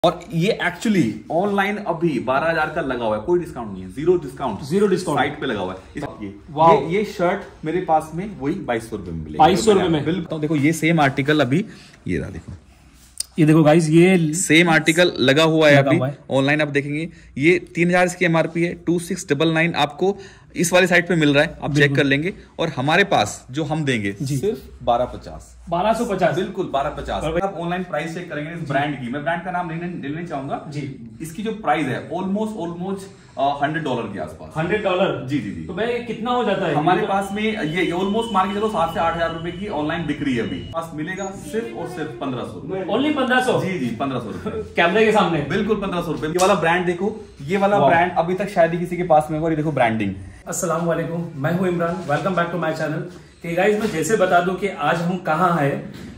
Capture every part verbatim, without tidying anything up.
और ये actually online अभी बारह हजार का लगा हुआ है, कोई डिस्काउंट नहीं है, zero discount, zero discount site पे लगा हुआ है। ये, ये ये शर्ट मेरे पास में वही बाईस सौ रुपए में मिलेगा, बाईस सौ रुपए में। बिल्कुल। देखो ये सेम आर्टिकल अभी ये रहा, देखो ये देखो गाइस, ये सेम आर्टिकल लगा हुआ है लगा अभी ऑनलाइन। आप देखेंगे ये तीन हजार इसकी एमआरपी है, टू सिक्स डबल नाइन आपको इस वाली साइट पे मिल रहा है, आप चेक कर लेंगे। और हमारे पास जो हम देंगे सिर्फ बारह पचास, बारह सौ पचास, बिल्कुल बारह पचास। आप ऑनलाइन प्राइस चेक करेंगे इस ब्रांड की, मैं ब्रांड का नाम लेने लेने चाहूंगा जी। इसकी जो प्राइस है ऑलमोस्ट ऑलमोस्ट हंड्रेड डॉलर के आसपास, हंड्रेड डॉलर जी जी जी। तो भाई कितना हो जाता है हमारे पास में ये ऑलमोस्ट मान के चलो सात से आठ हजार रुपए की ऑनलाइन बिक रही है अभी, पास मिलेगा सिर्फ और सिर्फ पंद्रह सौ, ओनली पंद्रह सौ, जी जी पंद्रह सौ रुपए कैमरे के सामने, बिल्कुल पंद्रह सौ रुपए। ये वाला ब्रांड देखो, ये वाला ब्रांड अभी तक शायद ही किसी के पास में होगा। ये देखो ब्रांडिंग। अस्सलाम वालेकुम, मैं हूं Imran, welcome back to my channel. कि गाइस मैं जैसे बता दूं कि आज हम कहाँ हैं,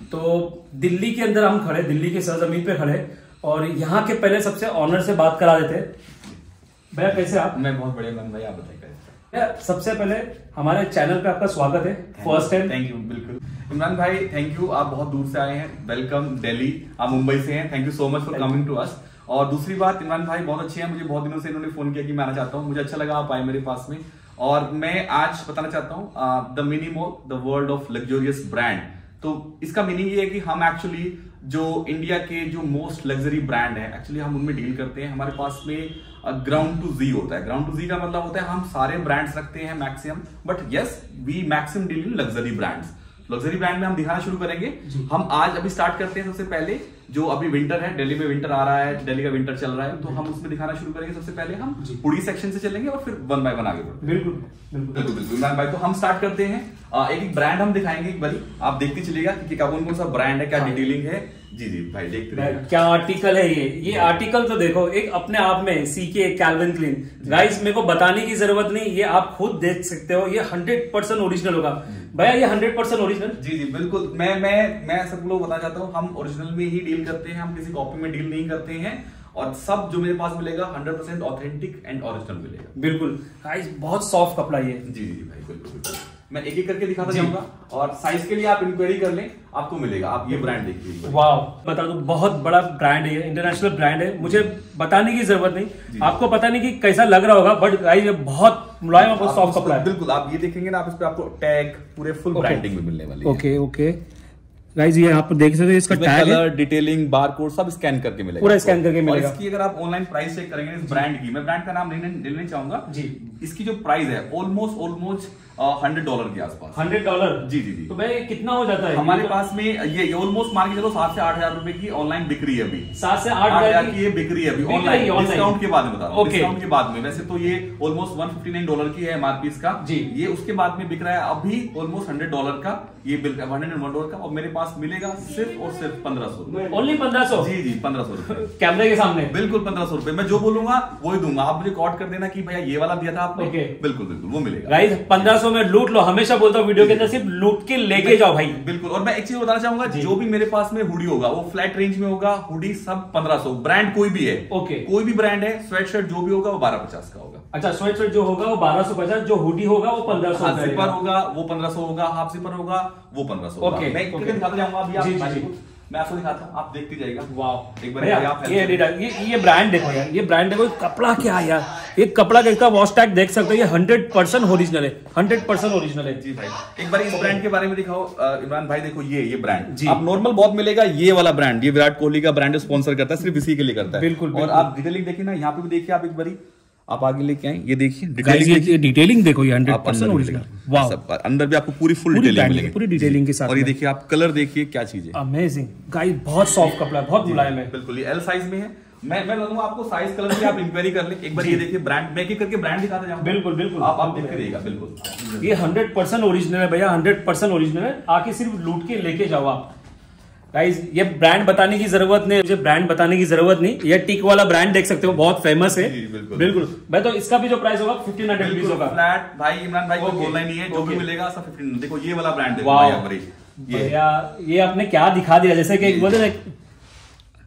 तो दिल्ली के अंदर हम खड़े, दिल्ली के सरजमीन पे खड़े, और यहाँ के पहले सबसे ऑनर से बात करा देते। भैया कैसे आप? मैं बहुत बढ़िया मैम, भाई आप बताइए कैसे? भैया सबसे पहले हमारे चैनल पे आपका स्वागत है, फर्स्ट टाइम। Thank you. बिल्कुल इमरान भाई, थैंक यू, आप बहुत दूर से आए हैं, वेलकम दिल्ली, आप मुंबई से हैं, thank you so much for coming to us. और दूसरी बात, इमरान भाई बहुत अच्छे हैं, मुझे बहुत दिनों से इन्होंने फोन किया कि मैं आना चाहता हूँ, मुझे अच्छा लगा आप आए मेरे पास में। और मैं आज बताना चाहता हूँ the mini mall, the world of luxurious brand. तो इसका मीनिंग ये है कि हम एक्चुअली जो इंडिया के जो मोस्ट लग्जरी ब्रांड है, एक्चुअली हम उनमें डील करते हैं। हमारे पास में ग्राउंड टू जी होता है। ग्राउंड टू जी का मतलब होता है हम सारे ब्रांड्स रखते हैं maximum, but yes we maximum deal in luxury brands. Luxury brand में हम दिखाना शुरू करेंगे। हम आज अभी स्टार्ट करते हैं सबसे पहले जो अभी विंटर है, दिल्ली में विंटर आ रहा है, दिल्ली का विंटर चल रहा है, तो हम उसमें दिखाना शुरू करेंगे। सबसे पहले हम हुडी सेक्शन से चलेंगे और फिर वन बाय वन आगे बढ़ेंगे। बिल्कुल बिल्कुल बिल्कुल इमरान भाई, तो हम स्टार्ट करते हैं। एक एक ब्रांड हम दिखाएंगे, एक बारी आप देखते चलिएगा कि कौन कौन सा ब्रांड है, क्या डिटेलिंग है। जी जी भाई देखते रहिए। क्या आर्टिकल है ये ये आर्टिकल तो देखो एक अपने आप में, सीके कैल्विन क्लीन। गाइस मेरे को बताने की जरूरत नहीं, ये आप खुद देख सकते हो, ये हंड्रेड परसेंट ओरिजिनल होगा। भैया ये हंड्रेड परसेंट ओरिजिनल? जी जी बिल्कुल। मैं मैं मैं सब लोग बताना चाहता हूँ, हम ओरिजिनल में ही डील करते हैं, हम किसी कॉपी में डील नहीं करते हैं। और सब जो मेरे पास मिलेगा hundred percent authentic and original मिलेगा। बिल्कुल गाइस, बहुत सॉफ्ट कपड़ा ये। जी जी भाई बिल्कुल बिल्कुल। मैं एक एक करके दिखाता जाऊंगा, और साइज के लिए आप इंक्वायरी कर लें, आपको मिलेगा। आप ये ब्रांड देखिए, वाह बता दो, बहुत बड़ा ब्रांड है, इंटरनेशनल ब्रांड है, मुझे बताने की जरूरत नहीं, आपको पता नहीं कि कैसा लग रहा होगा, बट गाइस ये बहुत मुलायम और बहुत सॉफ्ट कपड़ा है। बिल्कुल, आप ये देखेंगे ना, आप इस पे आपको टैग पूरे फुल ब्रांडिंग में मिलने वाली है। ओके ओके गाइस, ये आप देख सकते हैं, इसका टैग, कलर, डिटेलिंग, बारकोड सब स्कैन करके मिलेगा, पूरा स्कैन करके मिलेगा। इसकी अगर आप ऑनलाइन प्राइस चेक करेंगे इस ब्रांड की, मैं ब्रांड का नाम लेने लेने चाहूंगा जी। इसकी जो प्राइस है ऑलमोस्ट ऑलमोस्ट हंड्रेड डॉलर के आसपास, हंड्रेड डॉलर, जी जी जी। तो भाई कितना हो जाता है हमारे पास में ये ऑलमोस्ट मान के चलो सात से आठ हजार रुपए की ऑनलाइन बिक रही है अभी, सात से आठ हजार की ये बिक रही है अभी ऑनलाइन, डिस्काउंट के बाद में बता रहा हूँ, डिस्काउंट के बाद में। वैसे तो ये almost one fifty nine dollar की है एमआरपी इसका जी, ये उसके बाद में बिक रहा है अभी ऑलमोस्ट हंड्रेड डॉलर का, ये बिल हंड्रेड वन डॉलर का, और मेरे पास मिलेगा सिर्फ और सिर्फ पंद्रह सौ, ओनली पंद्रह सौ, जी जी पंद्रह सौ रुपए कैमरे के सामने, बिल्कुल पंद्रह सौ रुपए। मैं जो बोलूंगा वही दूंगा, आप मुझे कॉल कर देना कि भैया ये वाला दिया था आपने, बिल्कुल बिल्कुल वो मिलेगा। गाइस पंद्रह सौ में लूट लो, हमेशा बोलता हूँ वीडियो के अंदर, सिर्फ लूट के लेके जाओ भाई। बिल्कुल। और मैं एक चीज बताना चाहूंगा, जो भी मेरे पास में हुडी होगा वो फ्लैट रेंज में होगा, हुडी सब पंद्रह सौ, ब्रांड कोई भी है, ओके कोई भी ब्रांड है, स्वेट शर्ट जो भी होगा वो बारह पचास का होगा। अच्छा, स्वेट शर्ट जो होगा वो बारह सौ पचास, जो हुडी होगा वो पंद्रह सौ, जिपर होगा वो पंद्रह सौ होगा, हाफ जिपर होगा वो पंद्रह सौ। ओके मैं दिखाता जाऊंगा अभी, आप मैं आपको दिखाता हूँ, आप देखते जाइएगा। वाह एक बार आप ये ये ये ब्रांड देखो यार, ये ब्रांड देखो, कपड़ा क्या है यार, ये कपड़ा का वॉश टैग देख सकते हो, ये हंड्रेड परसेंट ओरिजिनल है, हंड्रेड परसेंट ओरिजिनल है। जी भाई एक बार इस ब्रांड के बारे में दिखाओ इमरान भाई। देखो ये ये ब्रांड आप नॉर्मल बहुत मिलेगा, ये वाला ब्रांड, ये विराट कोहली का ब्रांड स्पॉन्सर करता है, सिर्फ इसी के लिए करता है। बिल्कुल। और आप डिटेलिंग देखिए ना, यहाँ पे भी देखिए, आप एक बारी आप आगे लेके आए, ये देखिए डिटेलिंग, डिटेलिंग देखो, ये हंड्रेड परसेंट ओरिजिनल, वाह सब अंदर भी आपको पूरी फुल डिटेलिंग मिलेगी, पूरी डिटेलिंग के साथ। और ये देखिए आप कलर देखिए क्या चीज है, अमेजिंग गाइस, बहुत सॉफ्ट कपड़ा है, बहुत मुलायम है। बिल्कुल, ये एल साइज में है। मैं मैं बताऊंगा आपको साइज कलर की, आप इंक्वायरी कर ले एक बार। ये देखिए ब्रांड, मैं एक करके ब्रांड दिखाता जाऊंगा। बिल्कुल बिल्कुल, आप आप देखते रहिएगा। बिल्कुल ये हंड्रेड परसेंट ओरिजिनल है भैया, हंड्रेड परसेंट ओरिजिनल है, आके सिर्फ लूट के लेके जाओ आप। गाइस ये ब्रांड बताने की जरूरत नहीं, मुझे ब्रांड बताने की जरूरत नहीं, ये टिक वाला ब्रांड देख सकते हो, बहुत फेमस है। बिल्कुल बिल्कुल भाई, तो इसका भी जो प्राइस होगा फिफ्टीन हंड्रेड रुपीज होगा फ्लैट। भाई इमरान भाई को बोलना ही नहीं है, जो भी मिलेगा सब फिफ्टीन। देखो ये वाला ब्रांड है, ये ये आपने क्या दिखा दिया, जैसे कि बोलते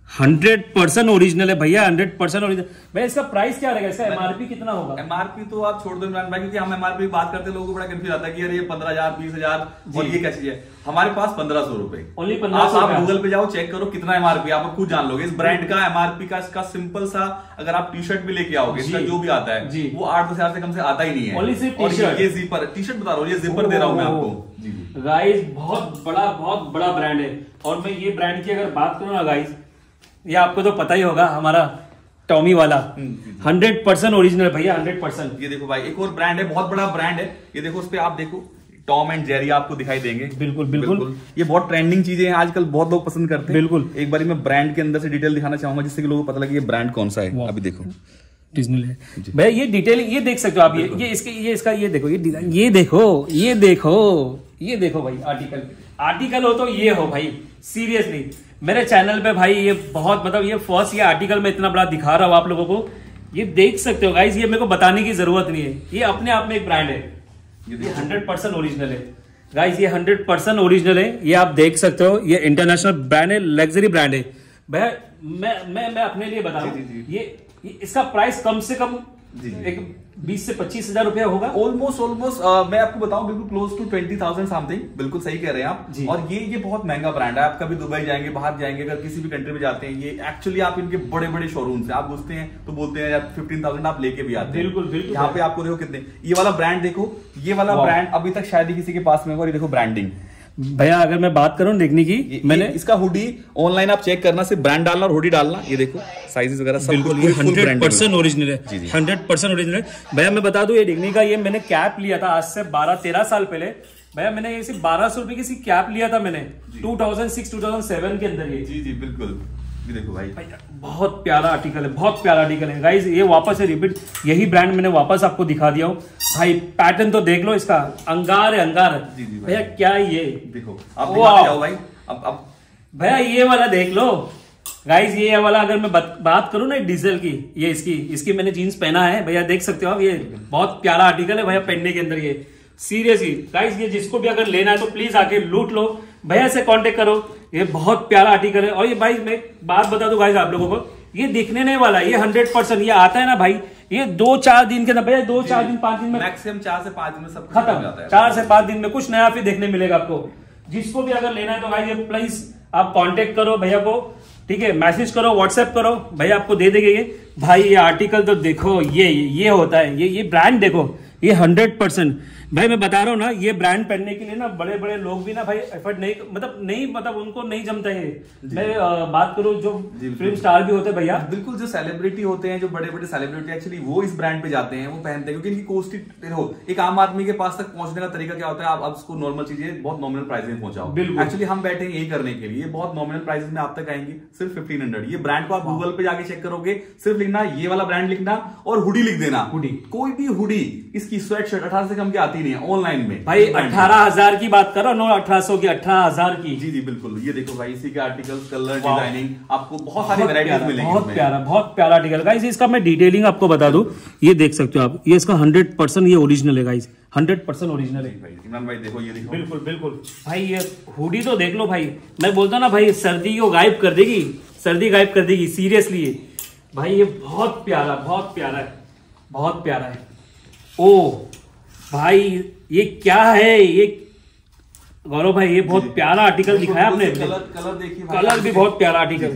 हंड्रेड परसेंट ओरिजिनल है भैया, हंड्रेड परसेंट ओरिजिनल। भैया इसका प्राइस क्या रहेगा, इसका एमआरपी कितना होगा? एमआरपी तो आप छोड़ दो इमरान भाई, क्योंकि हम एमआरपी की बात करते हैं लोगों को बड़ा कंफ्यूज आता है कि यार ये पंद्रह हजार बीस हजार और ये क्या चीज है। हमारे पास पंद्रह सौ रुपए ओनली, पंद्रह सौ। आप गूगल पे जाओ, चेक करो कितना एमआरपी, आप खुद जान लोगे इस ब्रांड का एमआरपी का। इसका सिंपल सा अगर आप टी शर्ट भी लेके आओगे, इसका जो भी आता है वो आठ दस हजार से कम से आता ही नहीं है। ओनली सिर्फ टी शर्ट, ये जिपर टी शर्ट बता रहा हूँ, ये जिपर दे रहा हूँ मैं आपको। गाइस बहुत बड़ा बहुत बड़ा ब्रांड है। और मैं ये ब्रांड की अगर बात करूँ ना गाइस, ये आपको तो पता ही होगा, हमारा टॉमी वाला हंड्रेड परसेंट ओरिजिनल भैया, हंड्रेड परसेंट। ये देखो भाई एक और ब्रांड है, बहुत बड़ा ब्रांड है ये, देखो उस पे आप देखो टॉम एंड जेरी आपको दिखाई देंगे। बिल्कुल बिल्कुल, बिल्कुल। ये बहुत ट्रेंडिंग चीजें हैं, आजकल बहुत लोग पसंद करते हैं। बिल्कुल। एक बार मैं ब्रांड के अंदर से डिटेल दिखाना चाहूंगा जिससे कि लोगों को पता लगे ये ब्रांड कौन सा है। अभी देखो भैया ये डिटेल ये देख सकते हो आप, ये ये इसके ये इसका ये देखो, ये डिजाइन ये देखो, ये देखो, ये देखो भाई, आर्टिकल आर्टिकल हो तो ये हो भाई। सीरियसली मेरे चैनल पे भाई ये बहुत मतलब ये फर्स्ट ये आर्टिकल में इतना बड़ा दिखा रहा हूं आप लोगों को, ये देख सकते हो गाइस, ये मेरे को बताने की जरूरत नहीं है, ये अपने आप में एक ब्रांड है। ये हंड्रेड परसेंट ओरिजिनल है गाइस, ये हंड्रेड परसेंट ओरिजिनल है, ये आप देख सकते हो। ये इंटरनेशनल ब्रांड है, लग्जरी ब्रांड है भैया। मैं मैं मैं अपने लिए बता रहा हूँ, ये इसका प्राइस कम से कम एक बीस से पच्चीस हजार रुपया होगा। ऑलमोस्ट ऑलमोस्ट मैं आपको बताऊं बिल्कुल close to twenty thousand something, बिल्कुल सही कह रहे हैं आप। और ये ये बहुत महंगा ब्रांड है। आप कभी दुबई जाएंगे, बाहर जाएंगे, अगर किसी भी कंट्री में जाते हैं, ये एक्चुअली आप इनके बड़े बड़े शोरूम से आप घुसते हैं तो बोलते हैं यार फिफ्टीन थाउजेंड आप लेके भी आते हैं। बिल्कुल बिल्कुल। यहाँ पे आपको देखो कितने, ये वाला ब्रांड देखो, ये वाला ब्रांड अभी तक शायद ही किसी के पास में होगा। ये देखो ब्रांडिंग भैया, अगर मैं बात करूं देखने की, ये, मैंने इसका हुडी ऑनलाइन आप चेक करना, सिर्फ ब्रांड डालना और हुडी डालना, ये देखो साइजेस वगैरह सब हंड्रेड परसेंट ओरिजिनल है, हंड्रेड परसेंट ओरिजिनल है भैया। मैं बता दूं ये डिग्नी का ये मैंने कैप लिया था आज से बारह तेरह साल पहले भैया। मैंने ये सिर्फ बारह सौ रुपए की कैप लिया था मैंने two thousand six two thousand seven के अंदर। ये जी जी बिल्कुल, ये देखो भाई, भाई बहुत प्यारा आर्टिकल है, बहुत प्यारा आर्टिकल है गाइस। ये वापस से रिपीट, यही ब्रांड मैंने वापस आपको दिखा दिया हूँ भाई। पैटर्न तो देख लो इसका, अंगार है अंगार भैया। क्या ये देखो आप जाओ भाई, अब अब भैया ये वाला देख लो गाइस, ये वाला अगर मैं बात करूं ना डीजल की, ये इसकी इसकी मैंने जीन्स पहना है भैया, देख सकते हो आप। ये बहुत प्यारा आर्टिकल है भैया पहनने के अंदर। ये सीरियसली गाइस, ये जिसको भी अगर लेना है तो प्लीज आके लूट लो, भैया से कांटेक्ट करो। ये बहुत प्यारा आर्टिकल है। और ये भाई मैं बात बता दूं गाइस आप लोगों को, ये दिखने नहीं वाला, ये हंड्रेड परसेंट ये आता है ना भाई, ये दो चार दिन के अंदर भैया, दो चार दिन पांच दिन में मैक्सिमम चार से पांच दिन में सब खत्म। चार से पांच दिन में कुछ नया फिर देखने मिलेगा आपको। जिसको भी अगर लेना है तो भाई ये प्लीज आप कांटेक्ट करो भैया को, ठीक है, मैसेज करो, व्हाट्सएप करो, भैया आपको दे देंगे ये। भाई ये आर्टिकल तो देखो, ये ये होता है, ये ये ब्रांड देखो, ये हंड्रेड परसेंट भाई मैं बता रहा हूँ ना, ये ब्रांड पहनने के लिए ना बड़े बड़े लोग भी ना भाई एफर्ट नहीं, मतलब नहीं, मतलब उनको नहीं जमता है। मैं आ, बात करूँ जो फिल्म स्टार भी होते हैं भैया, बिल्कुल जो सेलिब्रिटी होते हैं, जो बड़े बड़े सेलिब्रिटी एक्चुअली वो इस ब्रांड पे जाते हैं, वो पहनते हैं, क्योंकि इनकी कॉस्टली हो। एक आम आदमी के पास तक पहुंचने का तरीका क्या होता है, आप अब उसको नॉर्मल चीजें बहुत नॉमिनल प्राइस में पहुंचाओ। एक्चुअली हम बैठे हैं यही करने के लिए, बहुत नॉमिनल प्राइस में आप तक आएंगे, सिर्फ फिफ्टीन हंड्रेड। ये ब्रांड को आप गूगल पे जाके चेक करोगे, सिर्फ लिखना ये वाला ब्रांड लिखना और हुडी लिख देना। हुडी, कोई भी हुडी इसकी स्वेट शर्ट अठारह से कम की आती नहीं है ऑनलाइन में भाई। अठारह हजार की बात करो, नो अठारह सौ की, अठारह हजार की। जी जी बिल्कुल। ये देखो भाई, इसी के आर्टिकल्स, कलर, डिजाइनिंग, आपको बहुत सारी वैरायटीज मिलेंगी। बहुत प्यारा, बहुत प्यारा आर्टिकल गाइस। इसका मैं डिटेलिंग आपको बता दूं, ये देख सकते हो आप, ये इसका हंड्रेड परसेंट ये ओरिजिनल है गाइस, हंड्रेड परसेंट ओरिजिनल है भाई। इमरान भाई देखो, ये देखो, बिल्कुल बिल्कुल भाई। ये हुडी तो देख लो भाई, मैं बोलता ना भाई, सर्दी को गायब कर देगी, सर्दी गायब कर देगी सीरियसली। ये भाई ये बहुत प्यारा, बहुत प्यारा है, बहुत प्यारा है। ओ भाई ये क्या है, ये गौरव भाई ये बहुत प्यारा आर्टिकल दिखाया आपने। कलर कलर देखिए, कलर भी बहुत प्यारा आर्टिकल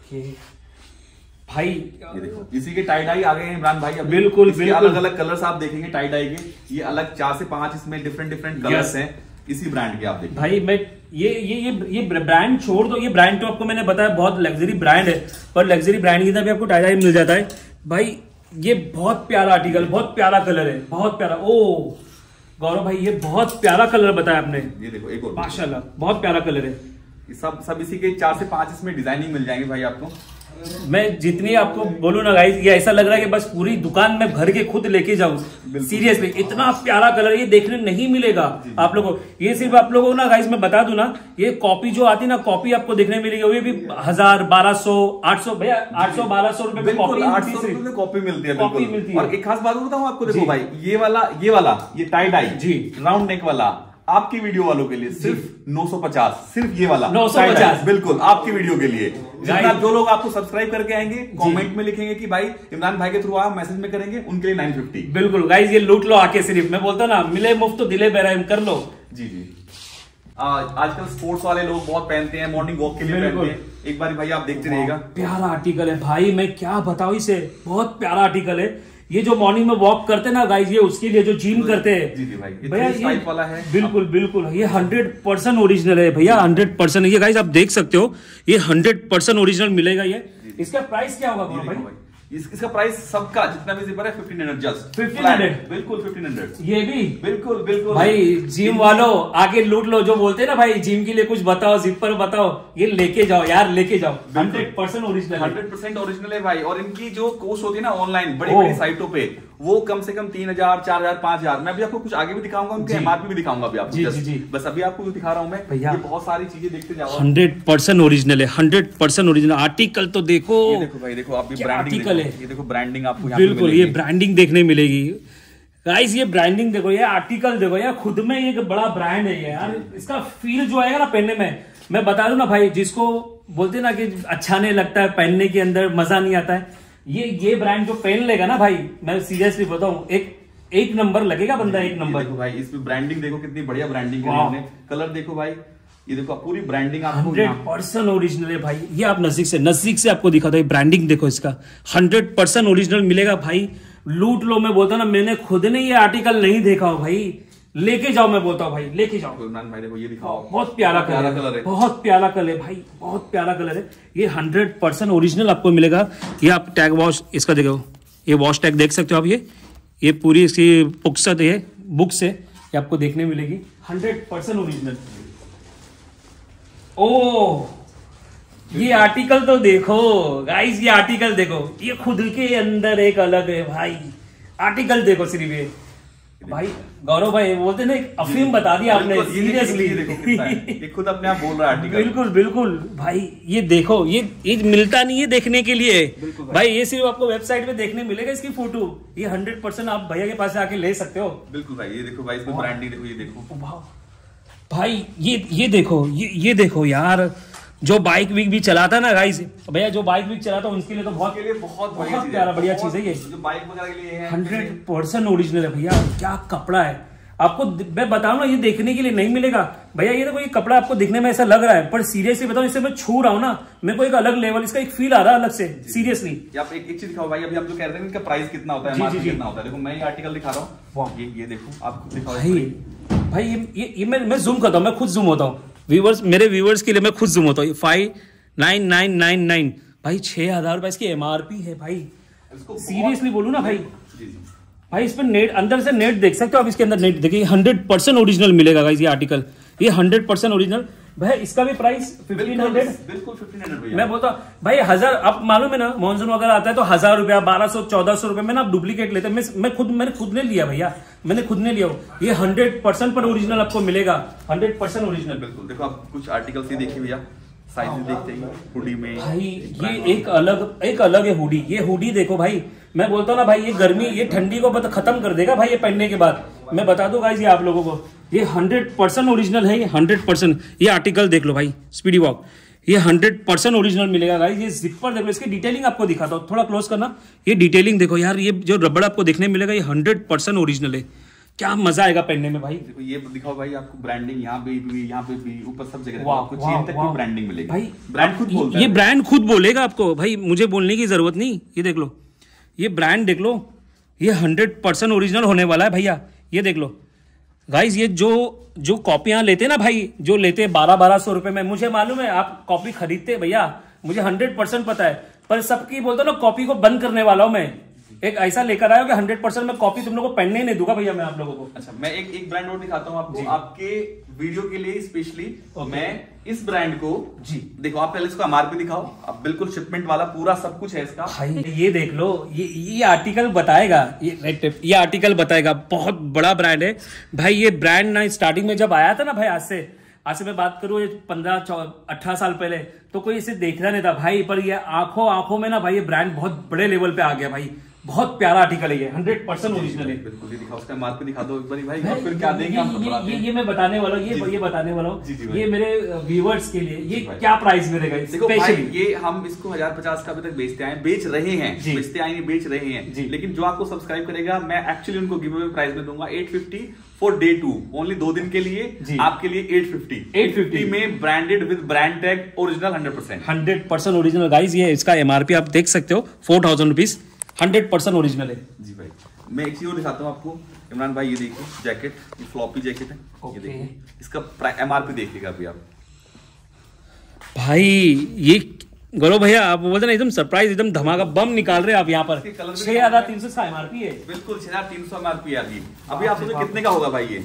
भाई। ये देखो, इसी के टाई डाई आ गए हैं इमरान भाई। बिल्कुल बिल्कुल, अलग अलग कलर्स आप देखेंगे टाई डाई के, ये अलग चार से पांच इसमें डिफरेंट डिफरेंट कलर्स हैं इसी ब्रांड के। आप देखिए भाई, मैं ये ये ये ये ब्रांड छोड़ दो, ये ब्रांड तो आपको मैंने बताया बहुत लग्जरी ब्रांड है, पर लग्जरी ब्रांड की तरह भी आपको टाई डाई मिल जाता है भाई। ये बहुत प्यारा आर्टिकल, बहुत प्यारा कलर है, बहुत प्यारा। ओ गौरव भाई, ये बहुत प्यारा कलर बताया आपने। ये देखो एक और माशाल्लाह, बहुत प्यारा कलर है। सब सब इसी के चार से पांच इसमें डिजाइनिंग मिल जाएंगे भाई आपको। मैं जितनी आपको बोलूं ना गाइस, ये ऐसा लग रहा है कि बस पूरी दुकान में भर के खुद लेके जाऊं। सीरियसली इतना प्यारा कलर ये देखने नहीं मिलेगा आप लोगों को। ये सिर्फ आप लोगों को ना गाइस मैं बता दूं ना, ये कॉपी जो आती ना, कॉपी आपको देखने मिलेगी, वो भी हजार बारह सौ आठ सौ भैया, आठ सौ बारह सौ रुपए में कॉपी, आठ सौ रुपए में कॉपी मिलती है। कॉपी मिलती है। और एक खास बात बताऊं आपको, देखो भाई, ये वाला ये वाला ये टाई डाई जी राउंड नेक वाला आपकी वीडियो वालों के लिए सिर्फ नौ सौ पचास, सिर्फ ये वाला नौ सौ पचास बिल्कुल आपकी वीडियो के लिए। जितना जो लोग आपको सब्सक्राइब करके आएंगे, कमेंट में लिखेंगे कि भाई इमरान भाई के थ्रू आप मैसेज में करेंगे, उनके लिए नाइन फिफ्टी। बिल्कुल गाइस, ये लूट लो आके, सिर्फ मैं बोलता ना, मिले मुफ्त तो दिले बेरहम कर लो। जी जी। आजकल स्पोर्ट्स वाले लोग बहुत पहनते हैं, मॉर्निंग वॉक के लिए पहनते हैं। एक बार भाई आप देखते रहिएगा। प्यारा आर्टिकल है भाई, मैं क्या बताऊं इसे, बहुत प्यारा आर्टिकल है। ये जो मॉर्निंग में वॉक करते हैं ना गाइस, ये उसके लिए जो जिम करते हैं। जी जी भाई, ये भैया ये वाला है। बिल्कुल बिल्कुल, ये हंड्रेड परसेंट ओरिजिनल है भैया, हंड्रेड परसेंट। ये गाइस आप देख सकते हो, ये हंड्रेड परसेंट ओरिजिनल मिलेगा। ये इसका प्राइस क्या होगा भाई? इस, इसका प्राइस सबका जितना भी जिपर है fifteen hundred, just fifteen hundred, बिल्कुल फिफ्टीन हंड्रेड। ये भी बिल्कुल बिल्कुल भाई, जिम वालों आगे लूट लो, जो बोलते हैं ना भाई जिम के लिए कुछ बताओ, जिपर बताओ, ये लेके जाओ यार, लेके जाओ। Hundred percent original, hundred percent original है भाई। और इनकी जो कोस्ट होती है ना ऑनलाइन बड़ी बड़ी साइटों पे, वो कम से कम तीन हजार चार हजार पांच हजार मैं अभी आपको कुछ आगे भी दिखाऊंगा, उनके एमआरपी भी दिखाऊंगा अभी आपको। जी, जी, जी। बस अभी आपको दिखा रहा हूँ मैं भैया, बहुत सारी चीजें देखते जाओ। हंड्रेड परसेंट ओरिजिनल है, हंड्रेड परसेंट ओरिजिनल। आर्टिकल तो देखो, ये देखो भाई, देखो आप भी ब्रांडिंग है, ये देखो ब्रांडिंग आपको बिल्कुल, ये ब्रांडिंग देखने मिलेगी गाइस। ये ब्रांडिंग देखो, ये आर्टिकल देखो यार, खुद में ये एक बड़ा ब्रांड है ये यार। इसका फील जो आएगा ना पहनने में, मैं बता दूं ना भाई, जिसको बोलते ना कि अच्छा नहीं लगता है पहनने के अंदर, मजा नहीं आता है, ये ये ब्रांड जो पहन लेगा ना भाई, मैं सीरियसली बताऊं, एक एक नंबर लगेगा बंदा, एक नंबर। देखो भाई, इसमें ब्रांडिंग देखो, कितनी बढ़िया ब्रांडिंग है। कलर देखो भाई, ये देखो पूरी ब्रांडिंग आपको हंड्रेड परसेंट ओरिजिनल है भाई। ये आप नजदीक से नजदीक से आपको दिखाता है, ब्रांडिंग देखो इसका, हंड्रेड परसेंट ओरिजिनल मिलेगा भाई। लूट लो, मैं बोलता ना, मैंने खुद ने ये आर्टिकल नहीं देखा हो भाई, लेके जाओ, मैं बोलता हूँ भाई, लेके जाओ। इमरान भाई देखो, ये दिखाओ, बहुत प्यारा प्यारा कलर, कलर है, बहुत प्यारा कलर है भाई, बहुत प्यारा कलर है। ये हंड्रेड परसेंट ओरिजिनल आपको मिलेगा। ये आप टैग वॉश इसका देखो, ये वॉश टैग देख सकते हो आप, ये ये पूरी इसकी पुक्सत है, बुक्स है, ये आपको देखने मिलेगी, हंड्रेड परसेंट ओरिजिनल। ओ ये आर्टिकल तो देखो गाइस, ये आर्टिकल देखो, ये खुद के अंदर एक अलग है भाई। आर्टिकल देखो सिर्फ ये भाई, गौरव भाई बोलते ना, एक अफीम बता दिया आपने, सीरियसली। ये खुद अपने आप बोल रहा है आर्टिकल। बिल्कुल बिल्कुल भाई, ये देखो, ये ये मिलता नहीं है देखने के लिए भाई, भाई ये सिर्फ आपको वेबसाइट पे देखने मिलेगा इसकी फोटो। ये हंड्रेड परसेंट आप भैया के पास आके ले सकते हो। बिल्कुल भाई, ये देखो भाई, इसमें ब्रांडिंग देखो, ये देखो भाई, ये ये देखो, ये ये देखो यार, जो बाइक विक भी चलाता ना गाइस, भैया जो बाइक विक चलाता है उनके लिए तो बहुत के लिए बहुत बहुत प्यारा बढ़िया चीज है ये, जो बाइक वगैरह के लिए है। हंड्रेड परसेंट ओरिजिनल है भैया। क्या कपड़ा है, आपको मैं बताऊं ना, ये देखने के लिए नहीं मिलेगा भैया। ये देखो, ये कपड़ा आपको दिखने में ऐसा लग रहा है, पर सीरियसली बताऊं, इससे मैं छू रहा हूँ ना, मेरे को एक अलग लेवल, इसका एक फील आ रहा है अलग से, सीरियसली। आप एक एक चीज दिखाओ भाई, अभी आप जो कह रहे थे इनका प्राइस कितना होता है, मार्केट कितना होता है, देखो मैं ये आर्टिकल दिखा रहा हूँ, ये ये देखो आपको दिखाओ भाई। भाई ये ये मैं मैं जूम करता हूँ, मैं खुद जूम होता हूँ, व्यूवर्स, मेरे व्यूवर्स के लिए मैं खुद जूम होता हूँ। Five nine nine nine nine भाई, छह हजार रुपए इसकी एमआरपी है भाई। सीरियसली बोलू ना भाई, भाई इस पर नेट, अंदर से नेट देख सकते हो आप, इसके अंदर नेट देखिए, हंड्रेड परसेंट ओरिजिनल मिलेगा गाइस ये आर्टिकल, ये हंड्रेड परसेंट ओरिजिनल। भाई इसका भी प्राइस फिफ्टीन हंड्रेड, बिल्कुल फिफ्टीन हंड्रेड। मैं बोलता भाई हजार, आप मालूम है ना, मानसून वगैरह आता है तो हजार रुपया, बारह सौ चौदह सौ रुपए में ना आप डुप्लीकेट लेते हैं। मैं मैं खुद मैंने खुद ने लिया भैया, मैंने खुद ने लिया। ये हंड्रेड परसेंट पर ओरिजिनल आपको मिलेगा, हंड्रेड परसेंट ओरिजिनल। बिल्कुल देखो, आप कुछ आर्टिकल से देखिए भैया, साइज देखते हैं हुडी में भाई, ये एक अलग एक अलग है हुडी। ये हुडी देखो भाई, मैं बोलता हूँ ना भाई, ये गर्मी, ये ठंडी को बता खत्म कर देगा भाई, ये पहनने के बाद। मैं बता दूं गाइस ये आप लोगों को, ये हंड्रेड परसेंट ओरिजिनल है, ये हंड्रेड परसेंट। ये आर्टिकल देख लो भाई, स्पीडी वॉक, ये हंड्रेड परसेंट ओरिजिनल मिलेगा गाइस। ये जिपर देखो, इसकी डिटेलिंग आपको दिखाता हूँ, थोड़ा क्लोज करना, ये डिटेलिंग देखो यार, ये जो रबड़ आपको देखने मिलेगा, ये हंड्रेड परसेंट ओरिजिनल है। क्या मजा आएगा पहनने में भाई। देखो ये दिखाओ भाई, आपको ब्रांडिंग यहाँ पे भी, यहाँ पे भी, ऊपर सब जगह आपको चेन तक की ब्रांडिंग मिलेगी भाई। ब्रांड खुद बोलता है, ये ब्रांड खुद बोलेगा आपको भाई, मुझे बोलने की जरूरत नहीं। ये देख लो, ये ब्रांड देख लो, ये हंड्रेड परसेंट ओरिजिनल होने वाला है भैया। ये देख लो गाइस, ये जो जो कॉपियां लेते हैं ना भाई, जो लेते हैं बारह बारह सौ रुपए में, मुझे मालूम है आप कॉपी खरीदते भैया, मुझे हंड्रेड परसेंट पता है, पर सबकी बोलते ना कॉपी को बंद करने वाला हूं मैं। एक ऐसा लेकर आया कि हंड्रेड परसेंट मैं कॉपी तुम लोगों को पहनने ही नहीं दूंगा भैया मैं आप लोगों को। अच्छा, मैं एक एक ब्रांड और दिखाता हूँ आपको, आपके वीडियो के लिए स्पेशली मैं इस ब्रांड को, जी देखो आप पहले इसको एमआरपी दिखाओ, अब बिल्कुल शिपमेंट वाला पूरा सब कुछ है इसका भाई। ये देख लो, ये ये आर्टिकल बताएगा, ये रेड टेप, ये आर्टिकल बताएगा, बहुत बड़ा ब्रांड है भाई। ये ब्रांड ना स्टार्टिंग में जब आया था ना भाई, आज से आज से मैं बात करूँ पंद्रह अठारह साल पहले, तो कोई इसे देखना नहीं था भाई, पर ये आंखों आंखों में ना भाई, ये ब्रांड बहुत बड़े लेवल पे आ गया भाई, बहुत प्यारा आर्टिकल है ये, हंड्रेड परसेंट ओरिजिनल है। बिल्कुल दिखाओ, उसका एमआरपी दिखा दो एक बार भाई, और फिर क्या देंगे हम बताते ये हैं। ये मैं बताने वाला हूँ, ये ये बताने वाला हूँ, ये मेरे व्यूअर्स के लिए ये क्या प्राइस मिलेगा स्पेशली। ये हम इसको हजार पचास का अभी तक बेचते आए, बेच रहे हैं, बेचते आए नहीं बेच रहे हैं, लेकिन जो आपको सब्सक्राइब करेगा मैं एक्चुअली उनको गिव अवे प्राइस में दूंगा eight fifty for day two, only दो दिन के लिए आपके लिए एट फिफ्टी एट फिफ्टी में branded with brand tag original hundred percent hundred percent original guys. ये इसका एमआरपी आप देख सकते हो four thousand rupees, hundred percent original है जी भाई। मैं एक चीज और दिखाता हूँ आपको इमरान भाई, ये देखिए जैकेट, ये फ्लॉपी जैकेट है, ये देखिए इसका एमआरपी देखिएगा अभी आप भाई। ये गौरव भैया आप बोलते ना एकदम सरप्राइज, एकदम धमाका बम निकाल रहे हैं आप यहाँ पर। छह हजार तीन सौ का एमआरपी है, बिल्कुल छह हजार तीन सौ एमआरपी है अभी। अभी आप सोचो कितने का होगा भाई, ये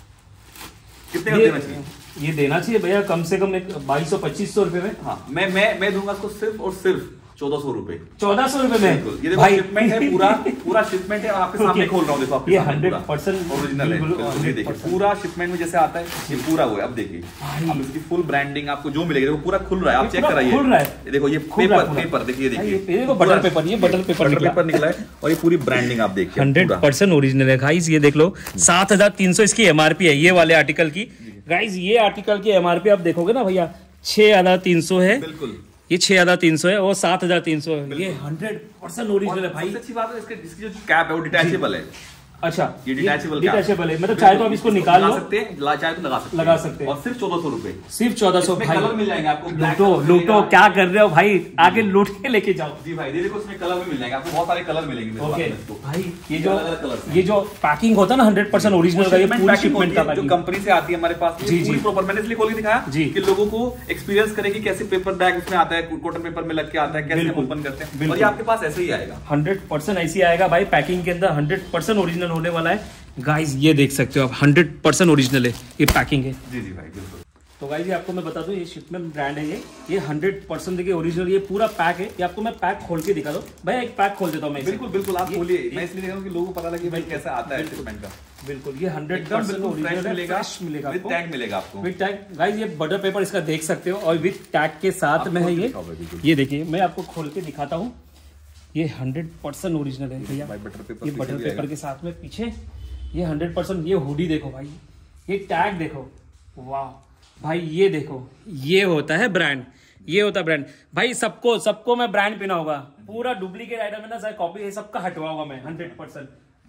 कितने का देना चाहिए? ये देना चाहिए भैया कम से कम एक बाईस सौ पच्चीस सौ रुपए में। हाँ मैं मैं मैं दूंगा इसको सिर्फ और सिर्फ चौदह सौ रुपए, चौदह सौ रुपए में। ये देखो शिपमेंट है, पूरा पूरा शिपमेंट है, आपके सामने खोल रहा हूँ, देखो आपके ये सामने हंड्रेड परसेंट ओरिजिनल है। ये देखिए पूरा शिपमेंट में जैसे आता है ये पूरा हुआ है। अब देखिए अब इसकी फुल ब्रांडिंग आपको जो मिलेगी, देखो पूरा खुल रहा है, आप चेक कराइए, खुल रहा है। देखो ये पेपर पेपर देखिए, देखिए बटर पेपर, ये बटर पेपर पेपर निकला है और ये पूरी ब्रांडिंग आप देखिए हंड्रेड परसेंट ओरिजिनल है गाइस। ये देख लो सात हजार तीन सौ इसकी एमआरपी है ये वाले आर्टिकल की गाइस। ये आर्टिकल की एमआरपी आप देखोगे ना भैया छह हजार तीन सौ है, बिल्कुल ये छह हजार तीन सौ है और सात हजार तीन सौ है। ये हंड्रेड परसेंट ओरिजिनल है भाई। सबसे अच्छी बात है इसके इसकी जो कैप है वो डिटैचेबल है। अच्छा ये डिटैचेबल डिटैचेबल है, मतलब चाहे तो आप इसको निकाल लो सकते हैं, चाहे तो लगा सकते लगा सकते हैं। और सिर्फ चौदह सौ रुपए, सिर्फ चौदह सौ भाई। कलर मिल जाएंगे आपको, लूटो लूटो क्या कर रहे हो भाई, आगे लूट के लेके जाओ जी भाई। देखो इसमें कलर भी मिल जाएंगे आपको, बहुत सारे कलर मिलेंगे ओके भाई। ये जो ये जो पैकिंग होता है ना हंड्रेड परसेंट ओरिजिनल का, ये पूरी शिपमेंट का जो कंपनी से आती है हमारे पास जी जी प्रॉपर, मैंने इसलिए खोल के दिखाया जी कि लोगों को एक्सपीरियंस करे कि कैसे पेपर बैग उसमें आता है, कॉटन पेपर में लग के आता है, कैसे ओपन करते हैं, और ये आपके पास ऐसे ही आएगा, हंड्रेड परसेंट ऐसे ही आएगा भाई। पैकिंग के अंदर हंड्रेड परसेंट ओरिजिनल होने वाला है गाइस। ये देख सकते हो आप हंड्रेड परसेंट ओरिजिनल है, ये पैकिंग है जी जी भाई बिल्कुल। तो गाइस ये आपको मैं बता दूं, ये शिपमेंट ब्रांड है, ये ये हंड्रेड परसेंट देखिए ओरिजिनल, ये पूरा पैक है। ये आपको मैं पैक खोल के दिखा दो भैया, एक पैक खोल देता हूं मैं। बिल्कुल बिल्कुल आप खोलिए, मैं इसलिए देख रहा हूं कि लोगों को पता लगे भाई कैसा आता है शिपमेंट का। बिल्कुल ये हंड्रेड परसेंट ओरिजिनल मिलेगा, फ्रेश मिलेगा, विद टैग मिलेगा आपको, विद टैग गाइस। ये बटर पेपर इसका देख सकते हो और विद टैग के साथ में है ये। ये देखिए मैं आपको खोल के दिखाता हूँ, ये हंड्रेड परसेंट ओरिजिनल है भैया। ये बटर पेपर के साथ में पीछे ये हंड्रेड परसेंट। ये हुडी देखो भाई, ये टैग देखो, वाह भाई। ये देखो ये होता है ब्रांड, ये होता है ब्रांड भाई। सबको सबको मैं ब्रांड पहना होगा, पूरा डुप्लीकेट आइटम है ना सर, कॉपी है, सबका हटवाऊंगा मैं हंड्रेड परसेंट।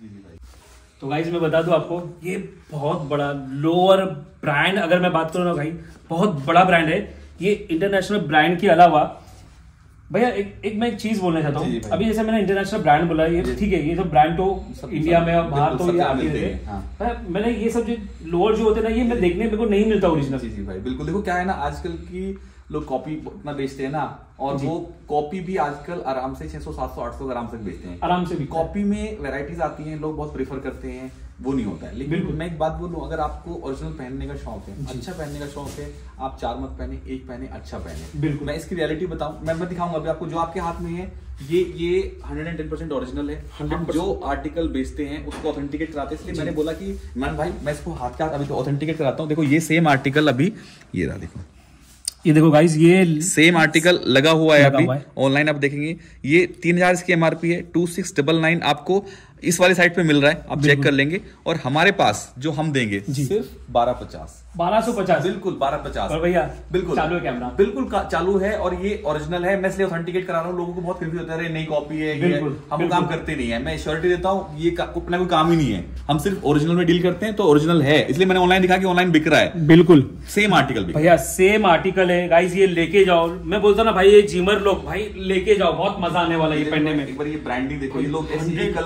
तो गाइस मैं बता दूं आपको, ये बहुत बड़ा लोअर ब्रांड, अगर मैं बात करूँ ना भाई बहुत बड़ा ब्रांड है ये। इंटरनेशनल ब्रांड के अलावा भैया एक एक मैं एक चीज बोलना चाहता हूँ। अभी जैसे मैंने इंटरनेशनल ब्रांड बोला, ये ठीक है, ये सब ब्रांड तो इंडिया में और बाहर तो ये आते रहते हैं। मैंने ये सब जो लोअर जो होते हैं ना, ये मैं देखने मेरे को नहीं मिलता ओरिजिनल। जी जी भाई बिल्कुल। देखो क्या है ना, आजकल की लोग कॉपी इतना बेचते हैं ना, और वो कॉपी भी आजकल आराम से छह सौ सात सौ आठ सौ आराम से बेचते हैं, आराम से भी। कॉपी में वैरायटीज आती हैं, लोग बहुत प्रेफर करते हैं, वो नहीं होता है। लेकिन मैं एक बात बोलूं, अगर आपको ओरिजिनल पहनने का शौक है, अच्छा पहनने का शौक है, आप चार मत पहने, एक पहने, अच्छा पहने। बिल्कुल मैं इसकी रियलिटी बताऊं, मैं मैं दिखाऊंगा अभी आपको, जो आपके हाथ में है ये ये hundred and ten percent original है। हम जो आर्टिकल बेचते हैं उसको ऑथेंटिकेट कराते हैं, इसलिए मैंने बोला कि मान भाई मैं इसको हाथ के हाथ अभी तो ऑथेंटिकेट कराता हूँ। देखो ये सेम आर्टिकल अभी ये रहा, देखो ये देखो गाइस, ये सेम आर्टिकल लगा हुआ है अभी ऑनलाइन आप देखेंगे। ये तीन हजार इसकी एमआरपी है, टू सिक्स डबल नाइन आपको इस वाली साइट पे मिल रहा है, आप चेक कर लेंगे। और हमारे पास जो हम देंगे सिर्फ बारह पचास बारह सौ पचास बिल्कुल बारह पचास भैया बिल्कुल चालू है कैमरा, बिल्कुल चालू है, और ये ओरिजिनल है। मैं इसलिए ऑथेंटिकेट करा रहा हूँ, लोगों को बहुत कंफ्यूज होता है, नई कॉपी है, ये हम काम करते नहीं है। मैं श्योरिटी देता हूँ ये अपना कोई काम ही नहीं है, हम सिर्फ ओरिजिनल में डील करते हैं, तो ओरिजिनल है। इसलिए मैंने ऑनलाइन दिखा कि ऑनलाइन बिक रहा है, बिल्कुल सेम आर्टिकल भैया, सेम आर्टिकल है गाइस। ये लेके जाओ, मैं बोलता ना भाई, ये जिमर लोग भाई लेके जाओ, बहुत मजा आने वाला है ये पहनने में। एक बार ये ब्रांडिंग देखो, ये लोग